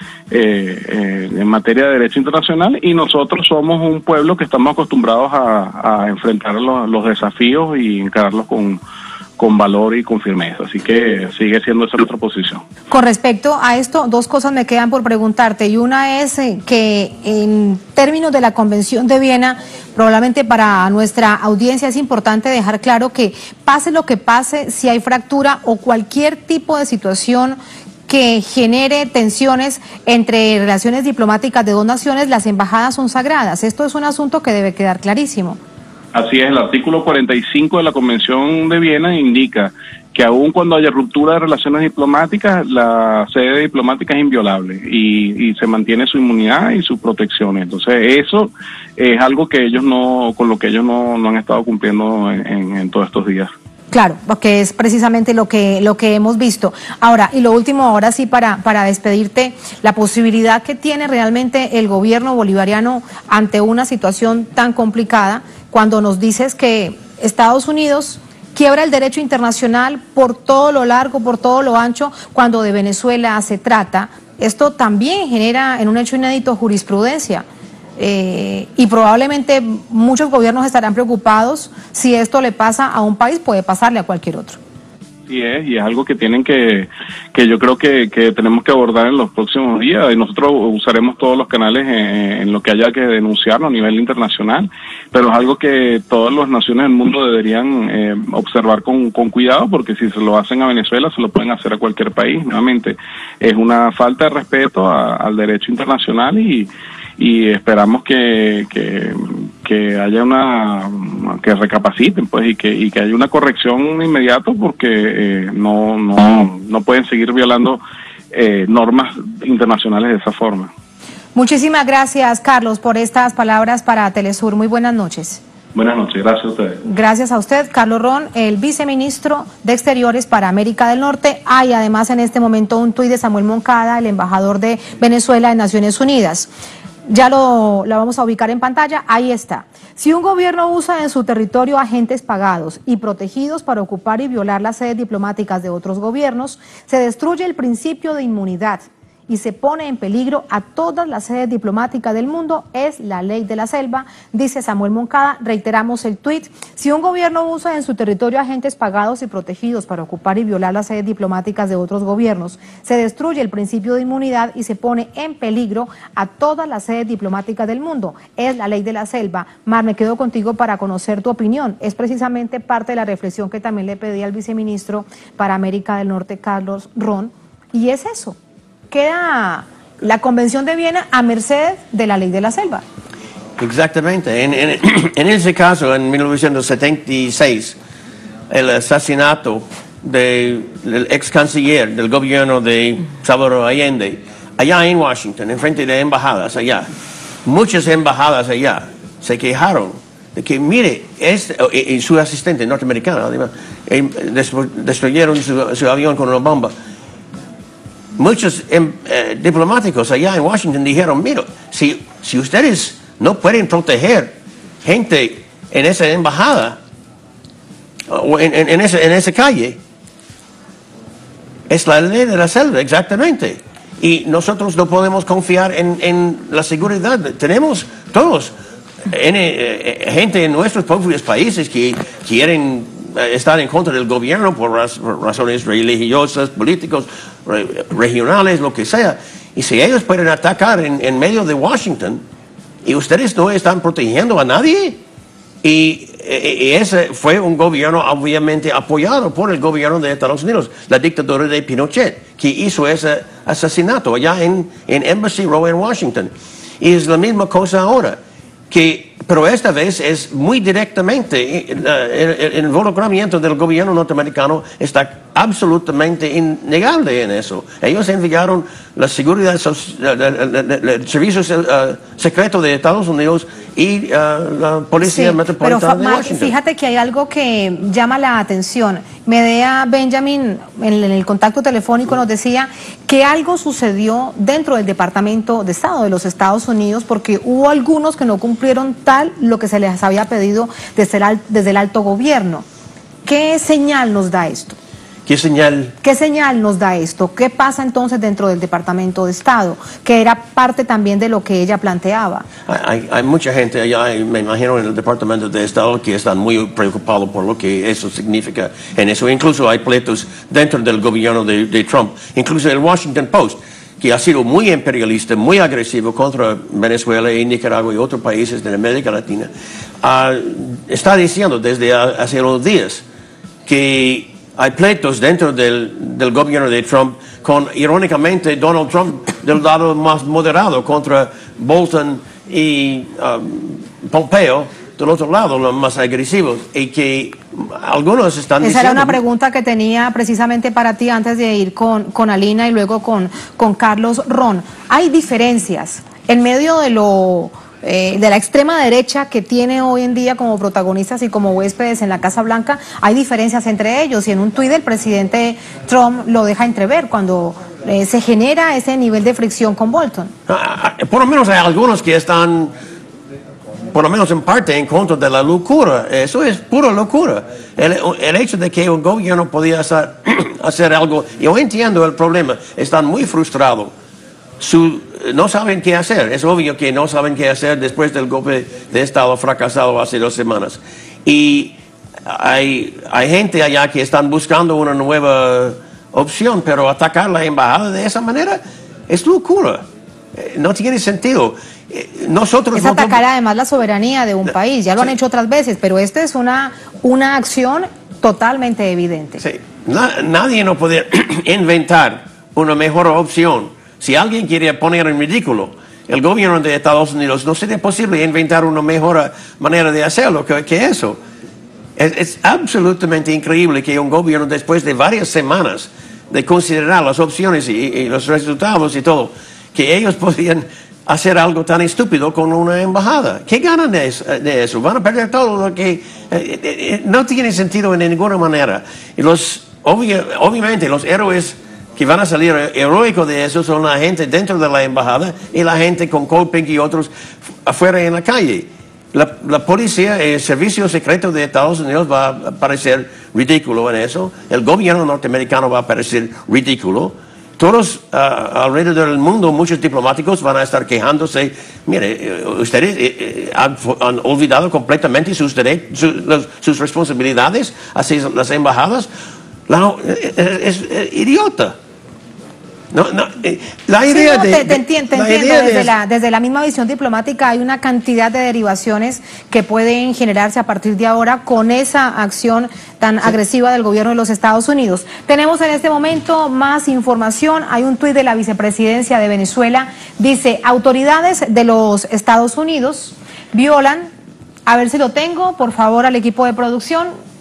eh, en materia de derecho internacional, y nosotros somos un pueblo que estamos acostumbrados a, a enfrentar los, los desafíos y encararlos con, con valor y con firmeza. Así que sigue siendo esa nuestra posición. Con respecto a esto, dos cosas me quedan por preguntarte, y una es eh, que en términos de la Convención de Viena, probablemente para nuestra audiencia es importante dejar claro que pase lo que pase, si hay fractura o cualquier tipo de situación que genere tensiones entre relaciones diplomáticas de dos naciones, las embajadas son sagradas. Esto es un asunto que debe quedar clarísimo. Así es, el artículo cuarenta y cinco de la Convención de Viena indica que aun cuando haya ruptura de relaciones diplomáticas, la sede diplomática es inviolable y, y se mantiene su inmunidad y sus protecciones. Entonces eso es algo que ellos no, con lo que ellos no, no han estado cumpliendo en, en, en todos estos días. Claro, porque es precisamente lo que lo que hemos visto. Ahora, y lo último, ahora sí, para, para despedirte, la posibilidad que tiene realmente el gobierno bolivariano ante una situación tan complicada, cuando nos dices que Estados Unidos quiebra el derecho internacional por todo lo largo, por todo lo ancho, cuando de Venezuela se trata. Esto también genera en un hecho inédito jurisprudencia. Eh, y probablemente muchos gobiernos estarán preocupados si esto le pasa a un país, puede pasarle a cualquier otro. Sí es, y es algo que tienen que, que yo creo que, que tenemos que abordar en los próximos días, y nosotros usaremos todos los canales en, en lo que haya que denunciarlo a nivel internacional, pero es algo que todas las naciones del mundo deberían eh, observar con, con cuidado, porque si se lo hacen a Venezuela, se lo pueden hacer a cualquier país. Nuevamente, es una falta de respeto a, al derecho internacional, y y esperamos que, que, que haya una, que recapaciten pues y que, y que haya una corrección inmediata, porque eh, no, no, no pueden seguir violando eh, normas internacionales de esa forma. Muchísimas gracias, Carlos, por estas palabras para Telesur. Muy buenas noches. Buenas noches, gracias a ustedes. Gracias a usted, Carlos Ron, el viceministro de Exteriores para América del Norte. Hay además en este momento un tuit de Samuel Moncada, el embajador de Venezuela en Naciones Unidas. Ya lo, lo vamos a ubicar en pantalla, ahí está. Si un gobierno usa en su territorio agentes pagados y protegidos para ocupar y violar las sedes diplomáticas de otros gobiernos, se destruye el principio de inmunidad y se pone en peligro a todas las sedes diplomáticas del mundo. Es la ley de la selva, dice Samuel Moncada. Reiteramos el tuit. Si un gobierno usa en su territorio agentes pagados y protegidos para ocupar y violar las sedes diplomáticas de otros gobiernos, se destruye el principio de inmunidad y se pone en peligro a todas las sedes diplomáticas del mundo. Es la ley de la selva. Mar, me quedo contigo para conocer tu opinión. Es precisamente parte de la reflexión que también le pedí al viceministro para América del Norte, Carlos Ron, y es eso. Queda la Convención de Viena a merced de la ley de la selva. Exactamente. En, en, en ese caso, en mil novecientos setenta y seis, el asesinato de, del ex canciller del gobierno de Salvador Allende, allá en Washington, en frente de embajadas allá, muchas embajadas allá se quejaron de que, mire, este, y, y su asistente norteamericano, además, destruyeron su, su avión con una bomba. Muchos eh, diplomáticos allá en Washington dijeron, mira, si, si ustedes no pueden proteger gente en esa embajada o en, en, en, ese, en esa calle, es la ley de la selva, exactamente. Y nosotros no podemos confiar en, en la seguridad. Tenemos todos en, eh, gente en nuestros propios países que quieren estar en contra del gobierno por raz razones religiosas, políticos, re regionales, lo que sea. Y si ellos pueden atacar en, en medio de Washington y ustedes no están protegiendo a nadie, y, y ese fue un gobierno obviamente apoyado por el gobierno de Estados Unidos, la dictadura de Pinochet, que hizo ese asesinato allá en, en Embassy Row en Washington. Y es la misma cosa ahora, que pero esta vez es muy directamente, el, el, el involucramiento del gobierno norteamericano está absolutamente innegable en eso. Ellos enviaron la seguridad, el servicio uh, secreto de Estados Unidos y uh, la policía sí, metropolitana pero, de Washington. Fíjate que hay algo que llama la atención. Medea Benjamin, en el contacto telefónico, nos decía que algo sucedió dentro del Departamento de Estado de los Estados Unidos, porque hubo algunos que no cumplieron tal lo que se les había pedido desde el, desde el alto gobierno. ¿Qué señal nos da esto? ¿Qué señal? ¿Qué señal nos da esto? ¿Qué pasa entonces dentro del Departamento de Estado? Que era parte también de lo que ella planteaba. Hay, hay mucha gente allá, me imagino, en el Departamento de Estado que están muy preocupados por lo que eso significa en eso. Incluso hay pleitos dentro del gobierno de, de Trump. Incluso el Washington Post, que ha sido muy imperialista, muy agresivo contra Venezuela y Nicaragua y otros países de América Latina, uh, está diciendo desde hace unos días que hay pleitos dentro del, del gobierno de Trump con, irónicamente, Donald Trump del lado más moderado contra Bolton y um, Pompeo del otro lado, los más agresivos, y que algunos están Esa diciendo... era una pregunta que tenía precisamente para ti antes de ir con, con Alina y luego con, con Carlos Ron. ¿Hay diferencias en medio de lo... Eh, de la extrema derecha que tiene hoy en día como protagonistas y como huéspedes en la Casa Blanca? Hay diferencias entre ellos, y en un tuit el presidente Trump lo deja entrever cuando eh, se genera ese nivel de fricción con Bolton. Ah, por lo menos hay algunos que están, por lo menos en parte, en contra de la locura. Eso es pura locura. El, el hecho de que un gobierno podía hacer, hacer algo, yo entiendo el problema, están muy frustrados. Su, no saben qué hacer. Es obvio que no saben qué hacer después del golpe de Estado fracasado hace dos semanas. Y hay, hay gente allá que están buscando una nueva opción, pero atacar la embajada de esa manera es locura. No tiene sentido. Nosotros es no atacar además la soberanía de un país. Ya lo sí. han hecho otras veces, pero esta es una, una acción totalmente evidente. Sí. Na, nadie no puede inventar una mejor opción. Si alguien quiere poner en ridículo el gobierno de Estados Unidos, no sería posible inventar una mejor manera de hacerlo que, que eso. Es, es absolutamente increíble que un gobierno, después de varias semanas de considerar las opciones y, y los resultados y todo, que ellos podían hacer algo tan estúpido con una embajada. ¿Qué ganan de eso? De eso? Van a perder todo lo que... Eh, eh, no tiene sentido en ninguna manera. Y los, obvia, obviamente los héroes que van a salir heroicos de eso son la gente dentro de la embajada y la gente con cold pink y otros afuera en la calle. La, la policía, el servicio secreto de Estados Unidos va a parecer ridículo en eso. El gobierno norteamericano va a parecer ridículo. Todos uh, alrededor del mundo, muchos diplomáticos van a estar quejándose. Mire, ustedes eh, eh, han, han olvidado completamente sus, su, los, sus responsabilidades hacia las embajadas. La, eh, es, es, es idiota. No, no, eh, la idea sí, no, de, te, te entiendo, te la entiendo. idea Desde, de, la, desde la misma visión diplomática hay una cantidad de derivaciones que pueden generarse a partir de ahora con esa acción tan sí. agresiva del gobierno de los Estados Unidos. Tenemos en este momento más información. Hay un tuit de la vicepresidencia de Venezuela. Dice, autoridades de los Estados Unidos violan, a ver si lo tengo, por favor, al equipo de producción.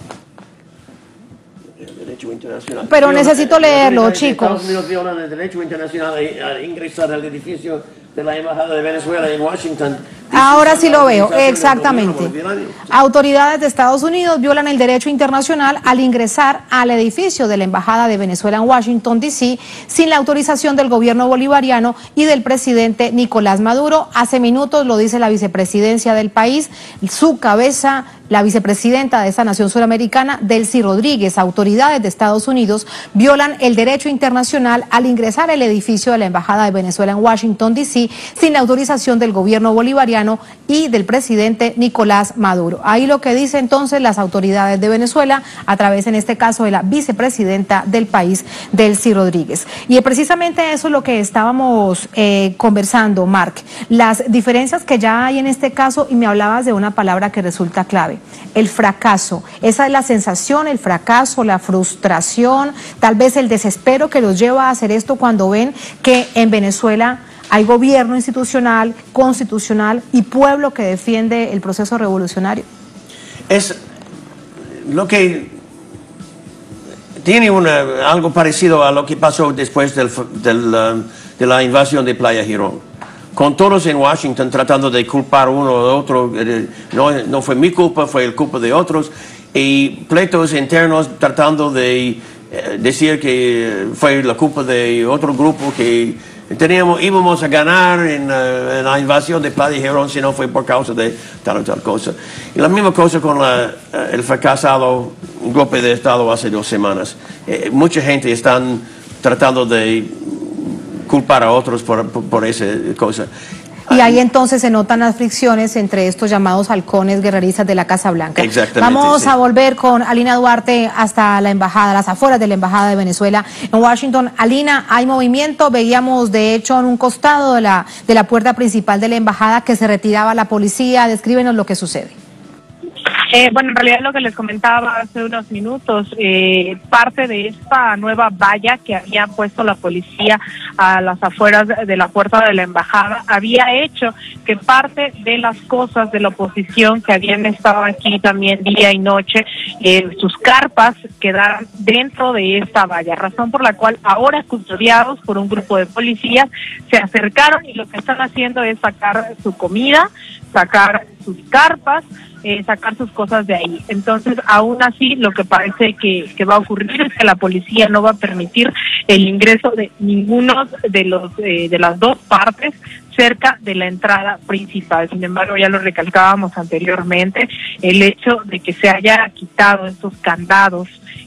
Internacional. Pero Viola, necesito leerlo, chicos. Estados Unidos violan el derecho internacional a ingresar al edificio de la Embajada de Venezuela en Washington. Ahora sí lo veo, exactamente. Autoridades de Estados Unidos violan el derecho internacional al ingresar al edificio de la Embajada de Venezuela en Washington, D C, sin la autorización del gobierno bolivariano y del presidente Nicolás Maduro. Hace minutos lo dice la vicepresidencia del país, su cabeza, la vicepresidenta de esta nación suramericana, Delcy Rodríguez. Autoridades de Estados Unidos violan el derecho internacional al ingresar al edificio de la Embajada de Venezuela en Washington, D C, sin la autorización del gobierno bolivariano y del presidente Nicolás Maduro. Ahí lo que dice entonces las autoridades de Venezuela, a través en este caso de la vicepresidenta del país, Delcy Rodríguez. Y precisamente eso es lo que estábamos eh, conversando, Mark. Las diferencias que ya hay en este caso, y me hablabas de una palabra que resulta clave, el fracaso. Esa es la sensación, el fracaso, la frustración, tal vez el desespero que los lleva a hacer esto cuando ven que en Venezuela hay gobierno institucional, constitucional y pueblo que defiende el proceso revolucionario. Es lo que tiene una, algo parecido a lo que pasó después del, del, uh, de la invasión de Playa Girón. Con todos en Washington tratando de culpar uno o otro, no, no fue mi culpa, fue el culpa de otros, y pleitos internos tratando de eh, decir que fue la culpa de otro grupo que teníamos, íbamos a ganar en, uh, en la invasión de Playa Girón si no fue por causa de tal o tal cosa. Y la misma cosa con la, uh, el fracasado golpe de Estado hace dos semanas. Eh, mucha gente está tratando de culpar a otros por, por, por esa cosa. Y ahí entonces se notan las fricciones entre estos llamados halcones guerreristas de la Casa Blanca. Exactamente. Vamos sí. a volver con Alina Duarte hasta la embajada, las afueras de la embajada de Venezuela en Washington. Alina, hay movimiento, veíamos de hecho en un costado de la, de la puerta principal de la embajada que se retiraba la policía. Descríbenos lo que sucede. Eh, bueno, en realidad lo que les comentaba hace unos minutos, eh, parte de esta nueva valla que había puesto la policía a las afueras de la puerta de la embajada había hecho que parte de las cosas de la oposición que habían estado aquí también día y noche, eh, sus carpas quedaran dentro de esta valla, razón por la cual ahora, custodiados por un grupo de policías, se acercaron y lo que están haciendo es sacar su comida, sacar sus carpas, Eh, sacar sus cosas de ahí. Entonces, aún así, lo que parece que, que va a ocurrir es que la policía no va a permitir el ingreso de ninguno de los eh, de las dos partes cerca de la entrada principal. Sin embargo, ya lo recalcábamos anteriormente, el hecho de que se haya quitado estos candados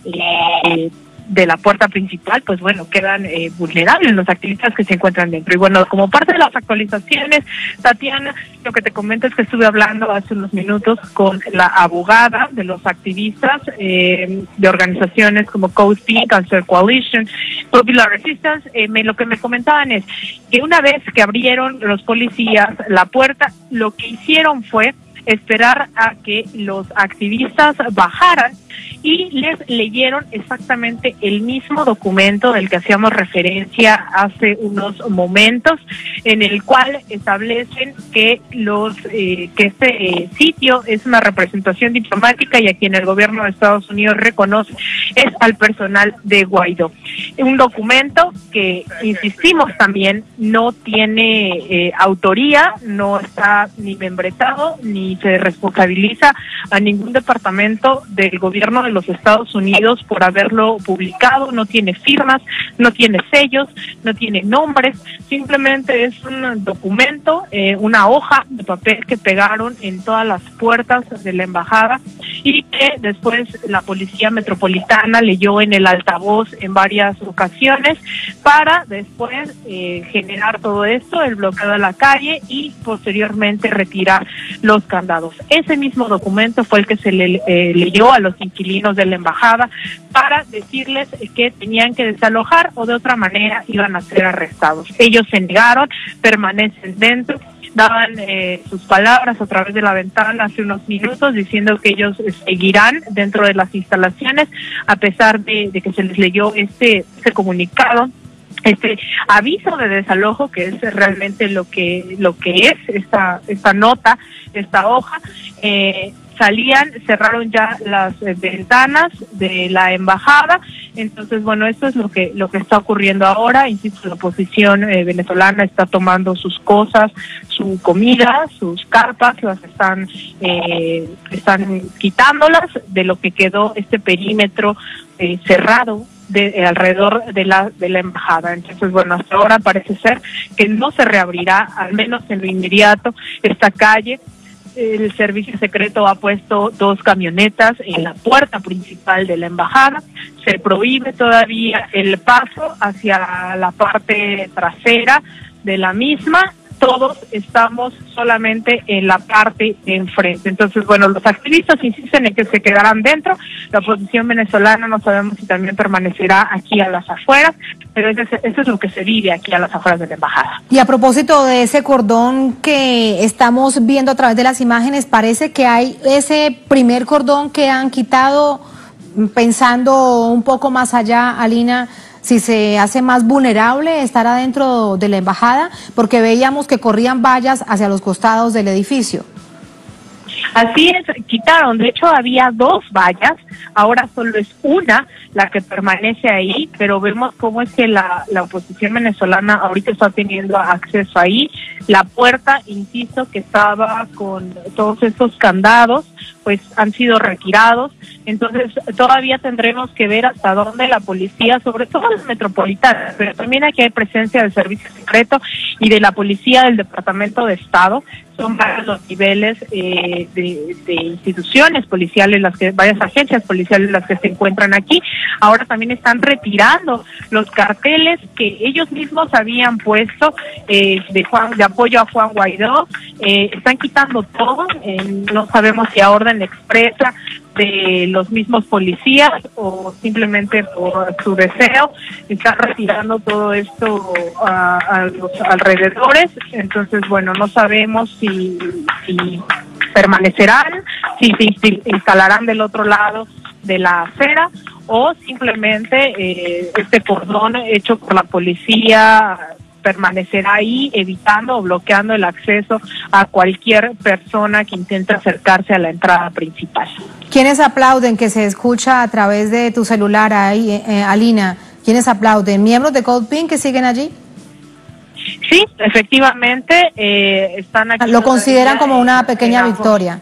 eh, de la puerta principal, pues bueno, quedan eh, vulnerables los activistas que se encuentran dentro. Y bueno, como parte de las actualizaciones, Tatiana, lo que te comento es que estuve hablando hace unos minutos con la abogada de los activistas eh, de organizaciones como Code Pink, Cancer Coalition, Popular Resistance. Eh, me, lo que me comentaban es que una vez que abrieron los policías la puerta, lo que hicieron fue esperar a que los activistas bajaran y les leyeron exactamente el mismo documento del que hacíamos referencia hace unos momentos, en el cual establecen que los eh, que este eh, sitio es una representación diplomática y a quien el gobierno de Estados Unidos reconoce es al personal de Guaidó. Un documento que, insistimos también, no tiene eh, autoría, no está ni membretado, ni se responsabiliza a ningún departamento del gobierno gobierno de los Estados Unidos por haberlo publicado. No tiene firmas, no tiene sellos, no tiene nombres, simplemente es un documento, eh, una hoja de papel que pegaron en todas las puertas de la embajada y que después la Policía Metropolitana leyó en el altavoz en varias ocasiones para después eh, generar todo esto, el bloqueo de la calle y posteriormente retirar los candados. Ese mismo documento fue el que se le eh, leyó a los inquilinos de la embajada para decirles que tenían que desalojar o de otra manera iban a ser arrestados. Ellos se negaron, permanecen dentro, daban eh, sus palabras a través de la ventana hace unos minutos diciendo que ellos seguirán dentro de las instalaciones a pesar de, de que se les leyó este, este comunicado, este aviso de desalojo, que es realmente lo que lo que es esta esta nota, esta hoja. eh, salían, cerraron ya las eh, ventanas de la embajada. Entonces, bueno, esto es lo que lo que está ocurriendo ahora. Insisto, la oposición eh, venezolana está tomando sus cosas, su comida, sus carpas, las están eh, están quitándolas de lo que quedó este perímetro eh, cerrado de eh, alrededor de la de la embajada. Entonces, bueno, hasta ahora parece ser que no se reabrirá, al menos en lo inmediato, esta calle. El servicio secreto ha puesto dos camionetas en la puerta principal de la embajada. Se prohíbe todavía el paso hacia la parte trasera de la misma. Todos estamos solamente en la parte de enfrente. Entonces, bueno, los activistas insisten en que se quedarán dentro. La oposición venezolana no sabemos si también permanecerá aquí a las afueras, pero eso es, eso es lo que se vive aquí a las afueras de la embajada. Y a propósito de ese cordón que estamos viendo a través de las imágenes, parece que hay ese primer cordón que han quitado, pensando un poco más allá, Alina, si se hace más vulnerable estar adentro de la embajada, porque veíamos que corrían vallas hacia los costados del edificio. Así es, quitaron, de hecho había dos vallas, ahora solo es una la que permanece ahí, pero vemos cómo es que la, la oposición venezolana ahorita está teniendo acceso ahí. La puerta, insisto, que estaba con todos estos candados, pues han sido retirados. Entonces todavía tendremos que ver hasta dónde la policía, sobre todo la metropolitana, pero también aquí hay presencia del servicio secreto y de la policía del Departamento de Estado. Son varios los niveles eh, de, de instituciones policiales, las que varias agencias policiales las que se encuentran aquí. Ahora también están retirando los carteles que ellos mismos habían puesto eh, de Juan, de apoyo a Juan Guaidó. Eh, están quitando todo, eh, no sabemos si a orden expresa de los mismos policías o simplemente por su deseo. Están retirando todo esto a, a los alrededores. Entonces, bueno, no sabemos si, si permanecerán, si se instalarán del otro lado de la acera o simplemente eh, este cordón hecho por la policía permanecerá ahí, evitando o bloqueando el acceso a cualquier persona que intente acercarse a la entrada principal. ¿Quiénes aplauden que se escucha a través de tu celular ahí, eh, Alina? ¿Quiénes aplauden? ¿Miembros de Code Pink que siguen allí? Sí, efectivamente, eh, están aquí. Lo consideran como una pequeña victoria.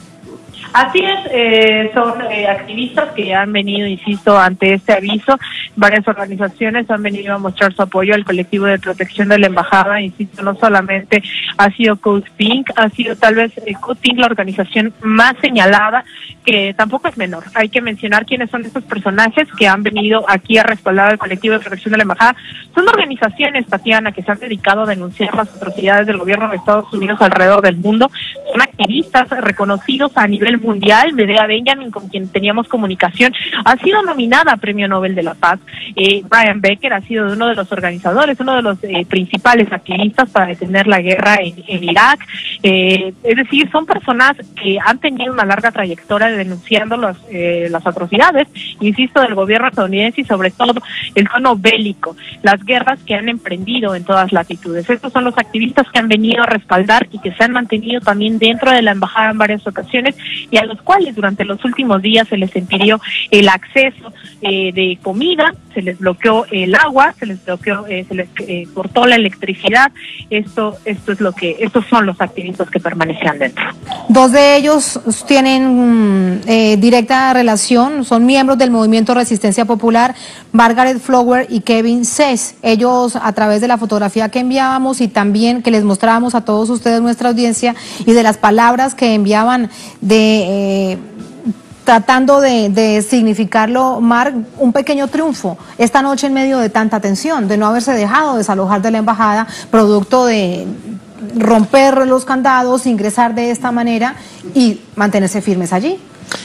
Así es, eh, son eh, activistas que han venido, insisto, ante este aviso. Varias organizaciones han venido a mostrar su apoyo al colectivo de protección de la embajada. Insisto, no solamente ha sido Code Pink, ha sido tal vez eh, Code Pink la organización más señalada, que tampoco es menor. Hay que mencionar quiénes son estos personajes que han venido aquí a respaldar al colectivo de protección de la embajada. Son organizaciones, Tatiana, que se han dedicado a denunciar las atrocidades del gobierno de Estados Unidos alrededor del mundo. Son activistas reconocidos a nivel mundial. Medea Benjamin, con quien teníamos comunicación, ha sido nominada a Premio Nobel de la Paz. Eh, Brian Becker ha sido uno de los organizadores, uno de los eh, principales activistas para detener la guerra en, en Irak. Eh, es decir, son personas que han tenido una larga trayectoria denunciando los, eh, las atrocidades, insisto, del gobierno estadounidense y sobre todo el tono bélico, las guerras que han emprendido en todas latitudes. Estos son los activistas que han venido a respaldar y que se han mantenido también dentro de la embajada en varias ocasiones y a los cuales durante los últimos días se les impidió el acceso eh, de comida, se les bloqueó el agua, se les bloqueó, eh, se les eh, cortó la electricidad. Esto, esto es lo que estos son los activistas que permanecían dentro. Dos de ellos tienen eh, directa relación, son miembros del Movimiento Resistencia Popular, Margaret Flower y Kevin Cess. Ellos, a través de la fotografía que enviábamos y también que les mostrábamos a todos ustedes, nuestra audiencia, y de las palabras que enviaban de... Eh, tratando de, de significarlo, Mark, un pequeño triunfo esta noche en medio de tanta tensión, de no haberse dejado desalojar de la embajada, producto de romper los candados, ingresar de esta manera y mantenerse firmes allí.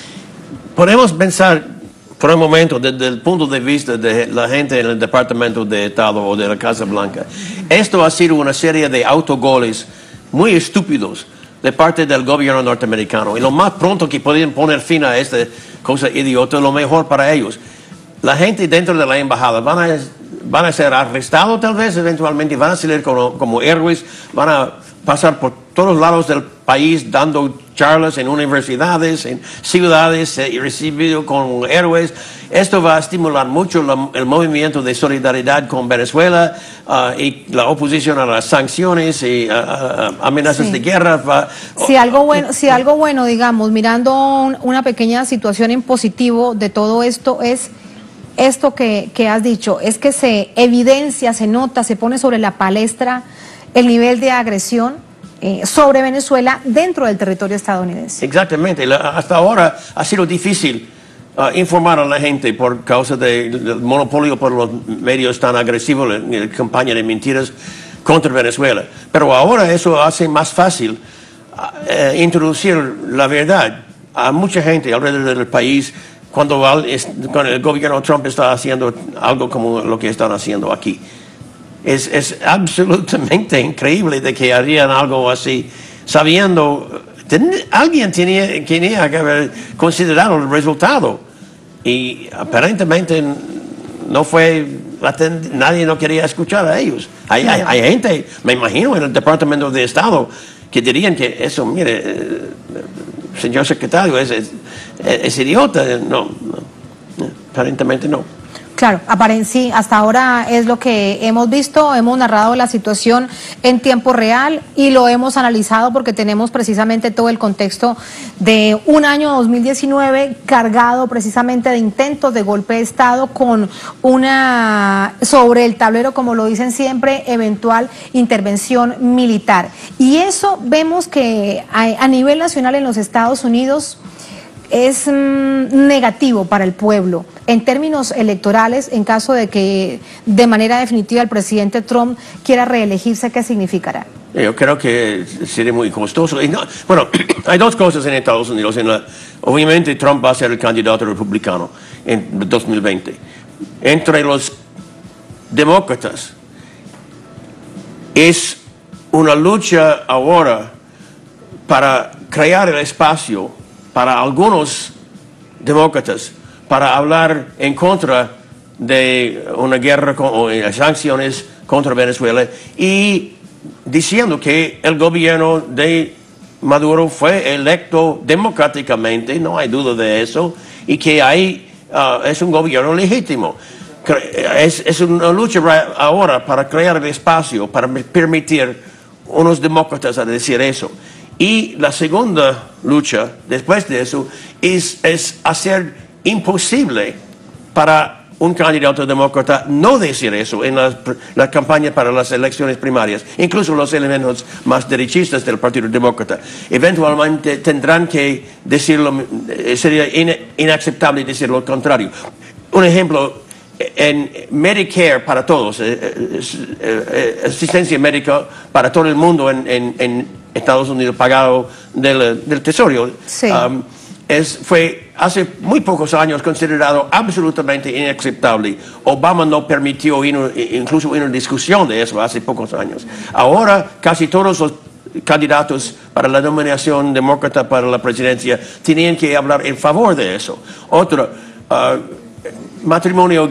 Podemos pensar por un momento desde el punto de vista de la gente en el Departamento de Estado o de la Casa Blanca. Esto ha sido una serie de autogoles muy estúpidos de parte del gobierno norteamericano, y lo más pronto que pueden poner fin a esta cosa idiota, lo mejor para ellos. La gente dentro de la embajada van a, van a ser arrestados tal vez eventualmente, van a salir como, como héroes, van a pasar por todos lados del país dando charlas en universidades, en ciudades, eh, y recibido con héroes. Esto va a estimular mucho la, el movimiento de solidaridad con Venezuela uh, y la oposición a las sanciones y uh, uh, amenazas sí. de guerra. Va, si, algo bueno, si algo bueno, digamos, mirando un, una pequeña situación en positivo de todo esto es esto que, que has dicho, es que se evidencia, se nota, se pone sobre la palestra el nivel de agresión eh, sobre Venezuela dentro del territorio estadounidense. Exactamente. La, hasta ahora ha sido difícil uh, informar a la gente por causa de, del monopolio por los medios tan agresivos, la, la campaña de mentiras contra Venezuela. Pero ahora eso hace más fácil uh, introducir la verdad a mucha gente alrededor del país cuando, cuando el gobierno Trump está haciendo algo como lo que están haciendo aquí. Es, es absolutamente increíble de que harían algo así, sabiendo, ten, alguien tenía, tenía que haber considerado el resultado, y aparentemente no fue, nadie no quería escuchar a ellos. Hay, hay, hay gente, me imagino, en el Departamento de Estado, que dirían que eso, mire, eh, señor secretario, es, es, es idiota. No, no, aparentemente no. Claro, sí, hasta ahora es lo que hemos visto, hemos narrado la situación en tiempo real y lo hemos analizado porque tenemos precisamente todo el contexto de un año dos mil diecinueve cargado precisamente de intentos de golpe de Estado con una, sobre el tablero, como lo dicen siempre, eventual intervención militar. Y eso vemos que a, a nivel nacional en los Estados Unidos es mmm, negativo para el pueblo en términos electorales. En caso de que de manera definitiva el presidente Trump quiera reelegirse, ¿qué significará? Yo creo que sería muy costoso. Y no, bueno, hay dos cosas en Estados Unidos. En la, obviamente Trump va a ser el candidato republicano en dos mil veinte. Entre los demócratas es una lucha ahora para crear el espacio para algunos demócratas para hablar en contra de una guerra con, o sanciones contra Venezuela, y diciendo que el gobierno de Maduro fue electo democráticamente, no hay duda de eso, y que hay, uh, es un gobierno legítimo. Es, es una lucha ahora para crear el espacio, para permitir a unos demócratas a decir eso. Y la segunda lucha, después de eso, es, es hacer imposible para un candidato demócrata no decir eso en la, la campaña para las elecciones primarias. Incluso los elementos más derechistas del Partido Demócrata eventualmente tendrán que decirlo, sería in, inaceptable decir lo contrario. Un ejemplo, en Medicare para todos, eh, eh, asistencia médica para todo el mundo en, en, en Estados Unidos, pagado del, del Tesoro, sí. um, es, fue hace muy pocos años considerado absolutamente inaceptable. Obama no permitió ino, incluso una discusión de eso hace pocos años. Ahora casi todos los candidatos para la nominación demócrata para la presidencia tenían que hablar en favor de eso. Otro, uh, matrimonio gay.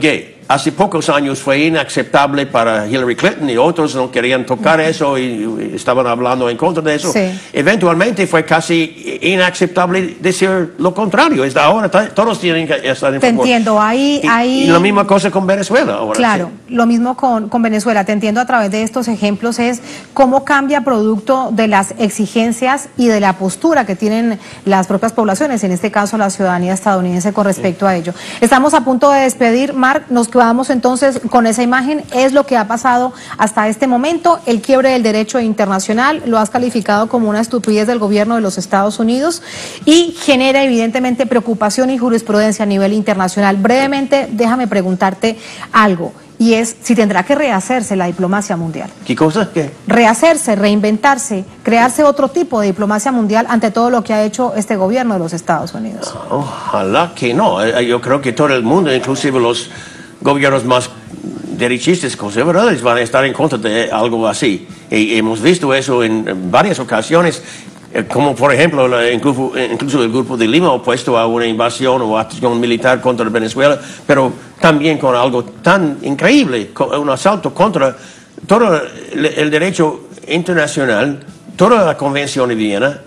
hace pocos años fue inaceptable para Hillary Clinton y otros no querían tocar eso y, y estaban hablando en contra de eso. Sí. Eventualmente fue casi inaceptable decir lo contrario. Es ahora todos tienen que estar en Te favor. entiendo, ahí... Y, ahí... y la misma cosa con Venezuela ahora. Claro, Sí. lo mismo con, con Venezuela. Te entiendo a través de estos ejemplos es cómo cambia producto de las exigencias y de la postura que tienen las propias poblaciones, en este caso la ciudadanía estadounidense con respecto a ello. Estamos a punto de despedir, Mark, nos quedamos entonces con esa imagen, es lo que ha pasado hasta este momento, el quiebre del derecho internacional, lo has calificado como una estupidez del gobierno de los Estados Unidos y genera evidentemente preocupación y jurisprudencia a nivel internacional. Brevemente, déjame preguntarte algo, y es si tendrá que rehacerse la diplomacia mundial. ¿Qué cosa? ¿Qué? Rehacerse, reinventarse, crearse otro tipo de diplomacia mundial ante todo lo que ha hecho este gobierno de los Estados Unidos. Ojalá que no. Yo creo que todo el mundo, inclusive los gobiernos más derechistas conservadores, van a estar en contra de algo así. Y hemos visto eso en varias ocasiones, como por ejemplo incluso, incluso el grupo de Lima opuesto a una invasión o acción militar contra Venezuela, pero también con algo tan increíble, un asalto contra todo el derecho internacional, toda la Convención de Viena,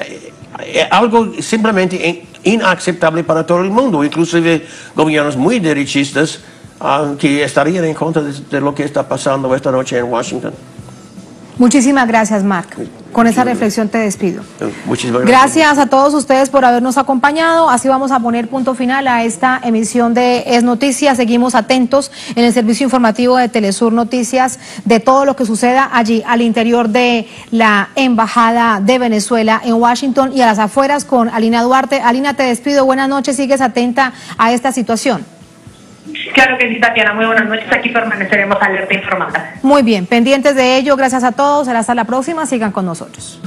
eh, algo simplemente inaceptable para todo el mundo, inclusive gobiernos muy derechistas uh, que estarían en contra de, de lo que está pasando esta noche en Washington. Muchísimas gracias, Mark. Con esa reflexión te despido. Muchísimas gracias. Gracias a todos ustedes por habernos acompañado. Así vamos a poner punto final a esta emisión de Es Noticias. Seguimos atentos en el servicio informativo de Telesur Noticias de todo lo que suceda allí al interior de la Embajada de Venezuela en Washington y a las afueras con Alina Duarte. Alina, te despido. Buenas noches. Sigues atenta a esta situación. Claro que sí, Tatiana. Muy buenas noches. Aquí permaneceremos alerta informada. Muy bien, pendientes de ello. Gracias a todos. Será hasta la próxima. Sigan con nosotros.